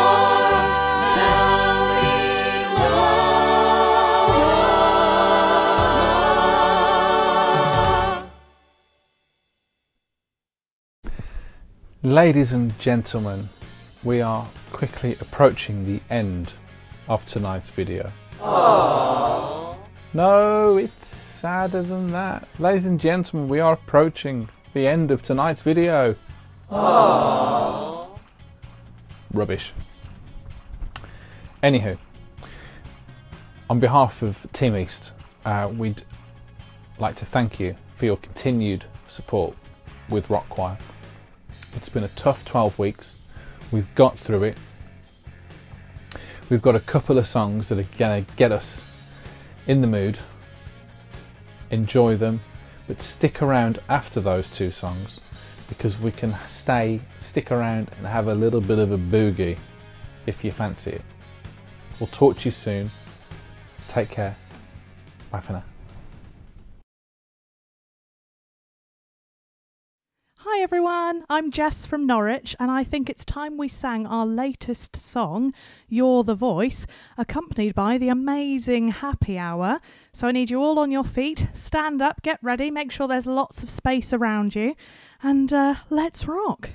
Ladies and gentlemen, we are quickly approaching the end of tonight's video. Aww. No, it's sadder than that. Ladies and gentlemen, we are approaching the end of tonight's video. Aww. Rubbish. Anywho, on behalf of Team East, we'd like to thank you for your continued support with Rock Choir. It's been a tough 12 weeks. We've got through it. We've got a couple of songs that are going to get us in the mood. Enjoy them, but stick around after those two songs because we can stick around and have a little bit of a boogie if you fancy it. We'll talk to you soon. Take care. Bye for now. Hi everyone. I'm Jess from Norwich, and I think it's time we sang our latest song, You're the Voice, accompanied by the amazing Happy Hour. So I need you all on your feet, stand up, get ready, make sure there's lots of space around you, and let's rock.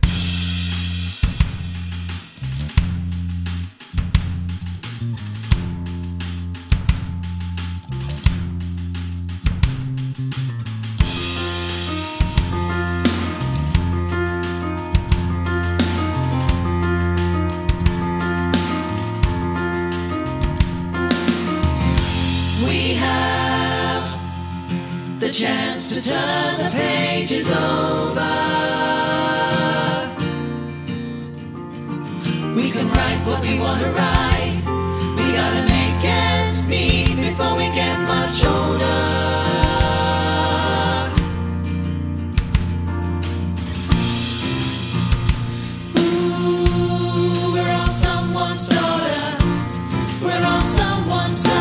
The chance to turn the pages over. We can write what we want to write. We gotta make ends meet before we get much older. Ooh, we're all someone's daughter. We're all someone's son.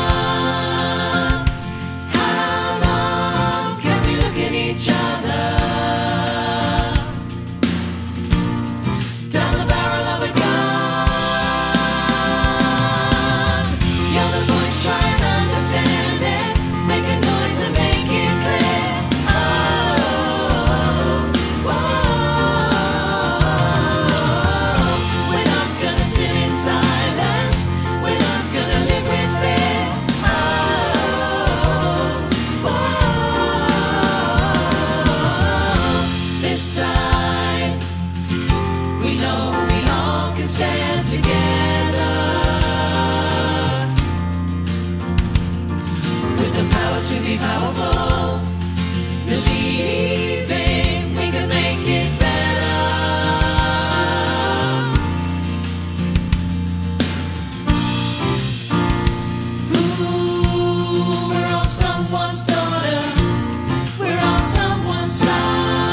Each other down the barrel of a gun. You're the voice, try and understand it. Make a noise and make it clear. Oh, whoa. We're not gonna sit in silence. We're not gonna live with fear. Oh, whoa. This time, we know we all can stand together with the power to be powerful, believing we can make it better. Ooh, we're all someone's daughter. We're all someone's son.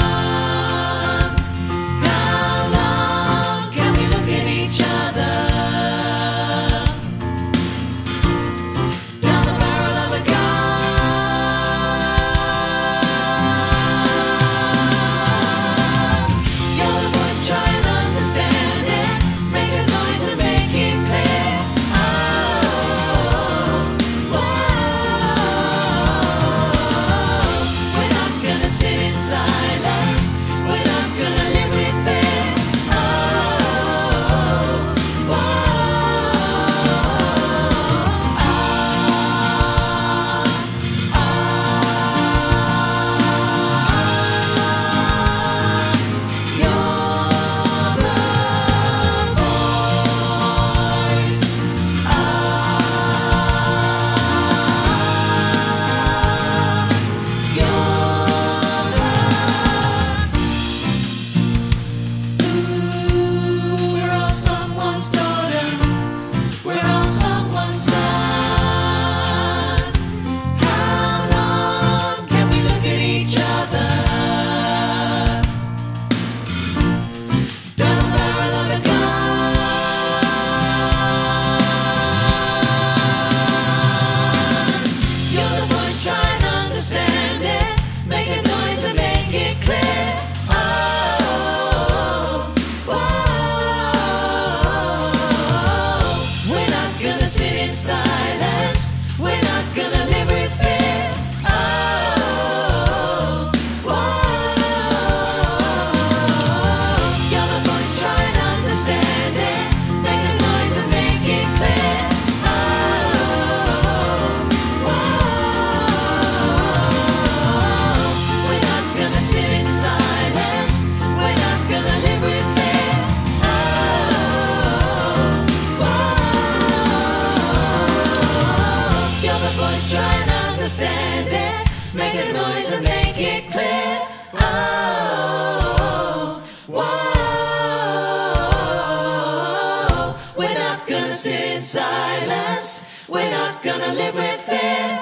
Sit in silence. We're not gonna live with fear.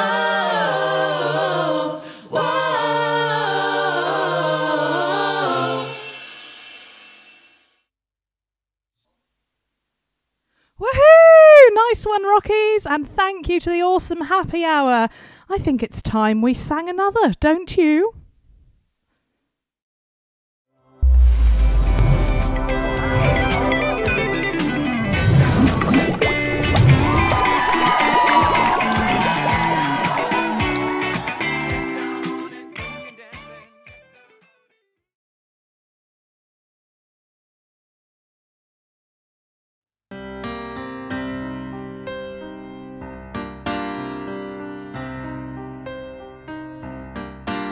Oh, whoa. Woohoo! Nice one, Rockies, and thank you to the awesome Happy Hour. I think it's time we sang another, don't you?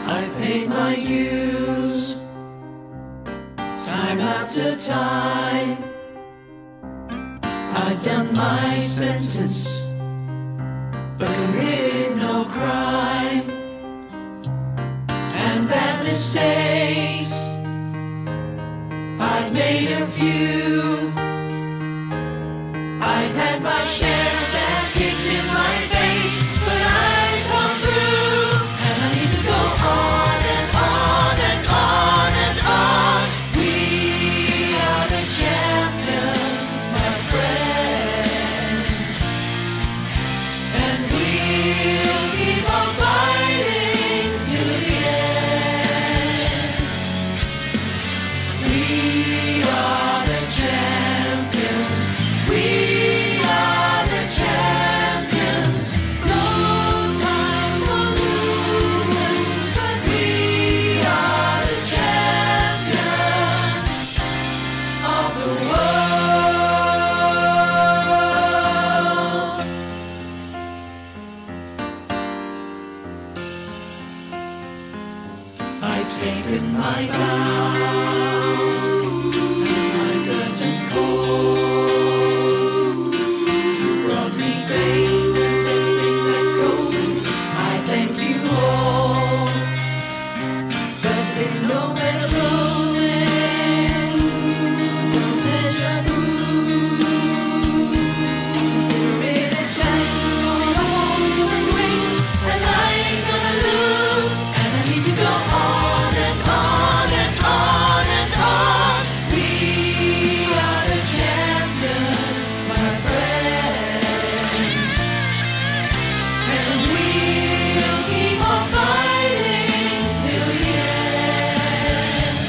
I've paid my dues, time after time. I've done my sentence, but committed no crime. And bad mistakes, I've made a few. I've had my shares that kicked in my face, but I've come through. And I need to go on and on and on and on. We are the champions, my friends. And we'll keep on fighting till the end. We are the champions. We are the champions. No time for losers, 'cause we are the champions of the world. I've taken my vows and my curtain calls. You brought me fame and everything that goes. I thank you all. There's been no better roses, no measure blues. Consider it a challenge for the human race, and I ain't gonna lose. And I need to go on and on and on and on. We are the champions, my friends. And we'll keep on fighting till the end.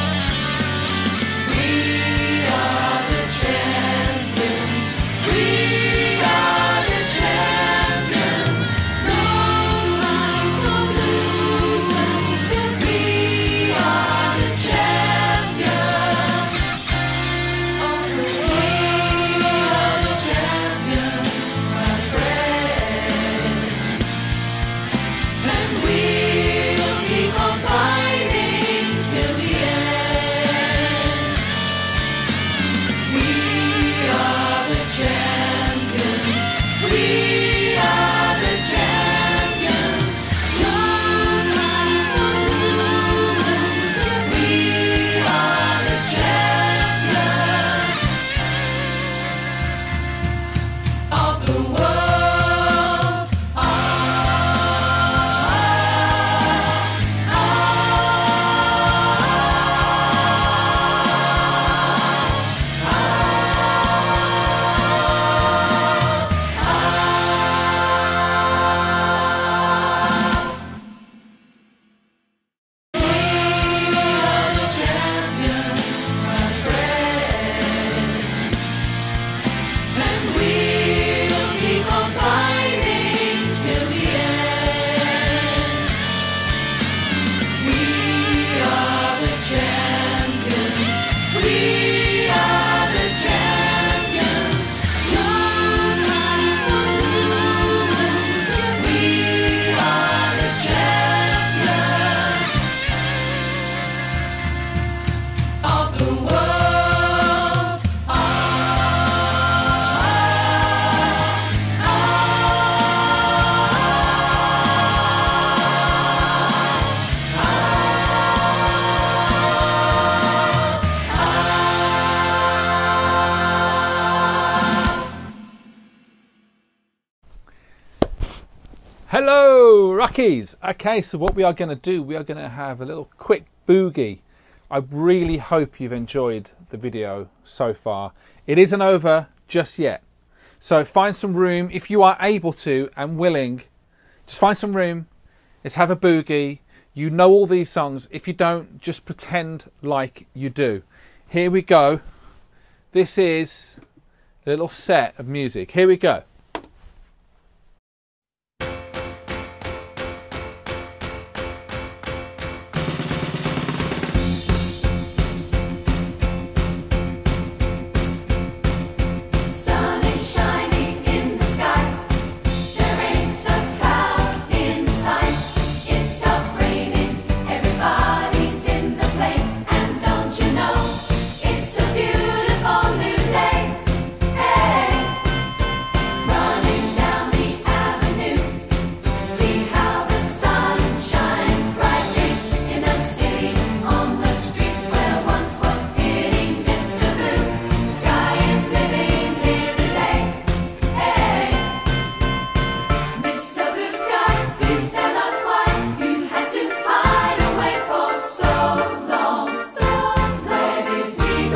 We are the champions. We are the champions. No time for losers, 'cause we are the champions of the world. We are the champions, my friends. And we'll keep on fighting till the end. We are the champions. We are the champions. No time for losers, 'cause we are the champions of the world. And we'll keep on fighting till the end. We are the champions. We are the champions. No time for losers, 'cause we are the champions of the world. Hello, Rockies. Okay, so what we are going to do, we are going to have a little quick boogie. I really hope you've enjoyed the video so far. It isn't over just yet. So find some room, if you are able to and willing, just find some room. Let's have a boogie. You know all these songs. If you don't, just pretend like you do. Here we go. This is a little set of music. Here we go. Sun is shining in the sky. There ain't a cloud in sight. It stopped raining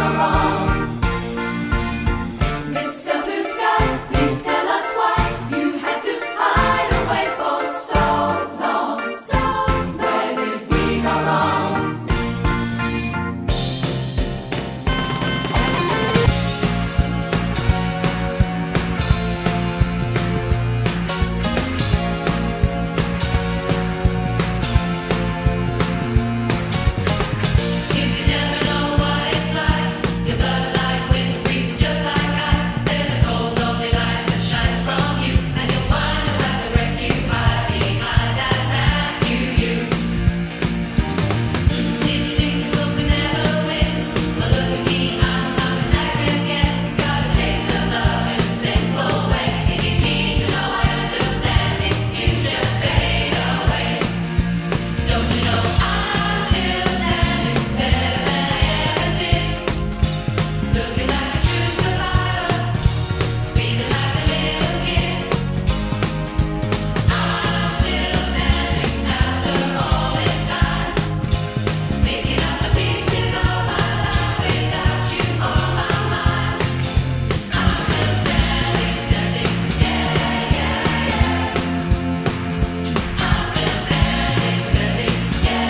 go wrong? Mr. Blue Sky, please tell us why you had to hide away for so long. So where did we go wrong? You can never know what it's like. Your blood like winter freezes just like ice. There's a cold, lonely light that shines from you, and you'll wonder where the wreck you hide behind that mask you use. Did you think this book would never win? Well, look at me, I'm coming back again. Got a taste of love in a simple way. If you need to know I am still standing, you just fade away. Don't you know I'm still standing better than I ever did? Looking like a true survivor, feeling like a little kid. I'm still standing after all this time, picking up the pieces of my life without you on my mind. I'm still standing, yeah, yeah, yeah. I'm still standing, yeah,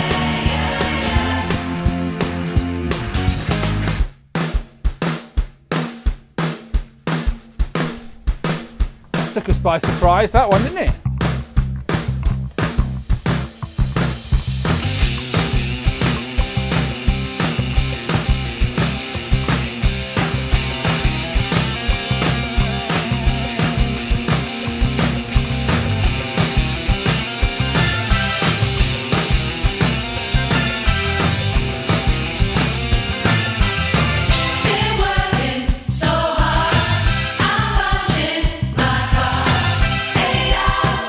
Took us by surprise, that one, didn't it? Been working so hard, I'm punching my car. 8 hours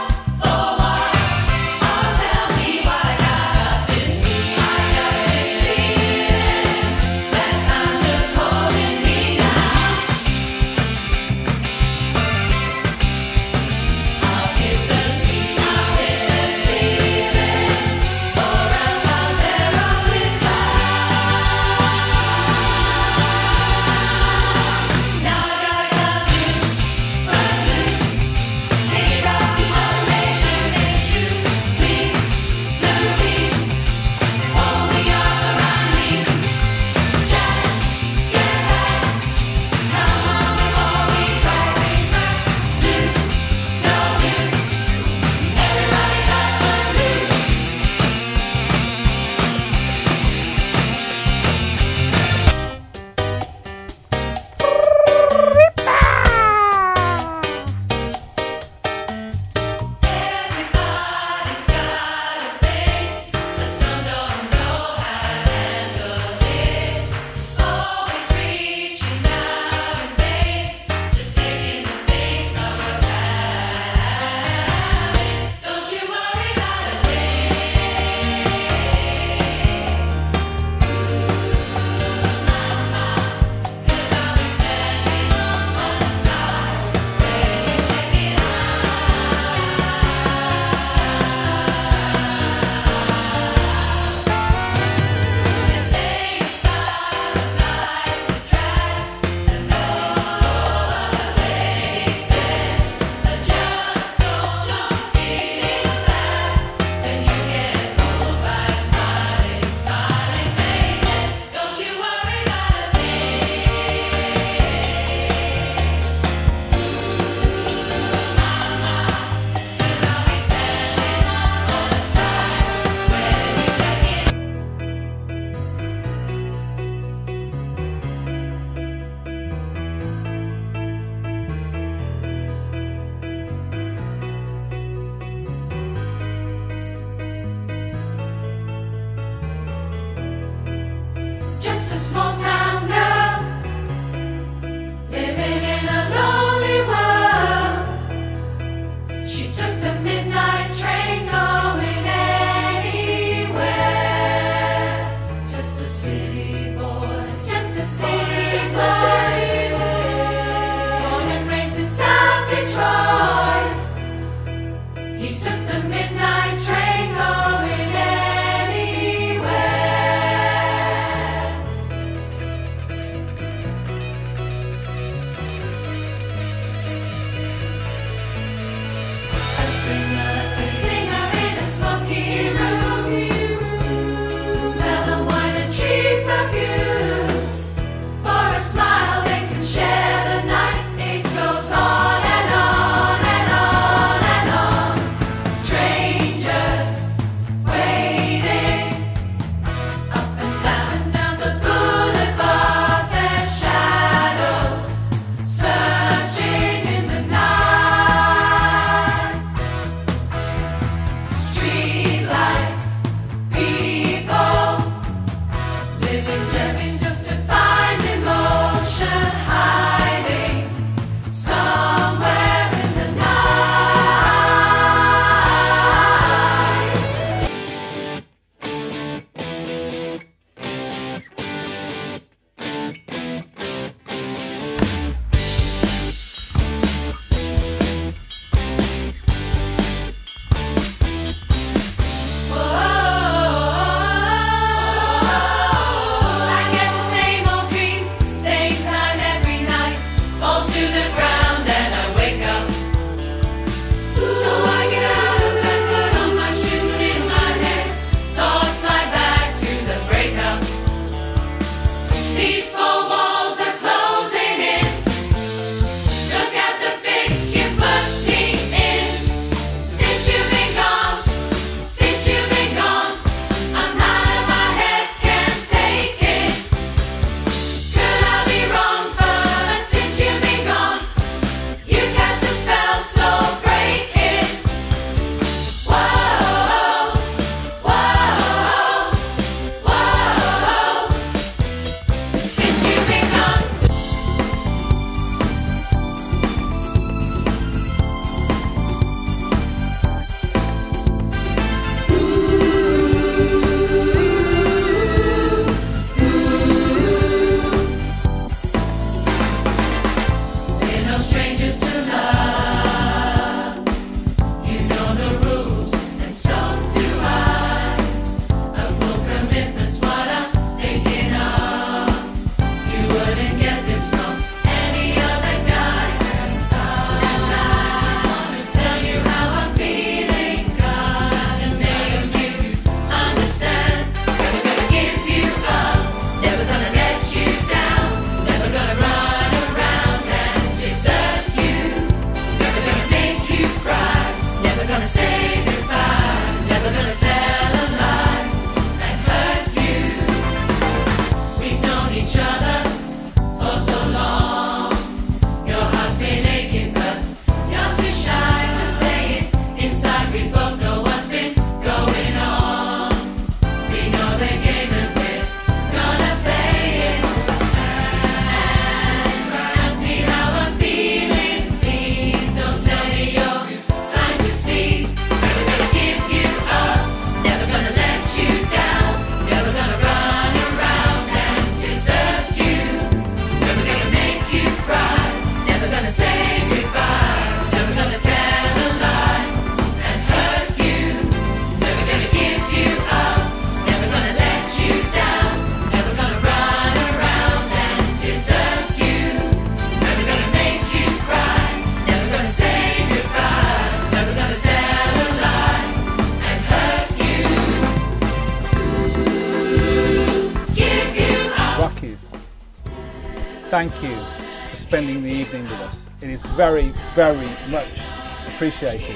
thank you for spending the evening with us. It is very, very much appreciated.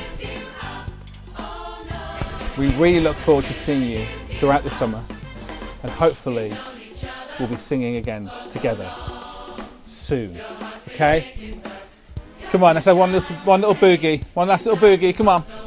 We really look forward to seeing you throughout the summer, and hopefully we'll be singing again together soon. Okay? Come on, let's have one little boogie. One last little boogie. Come on.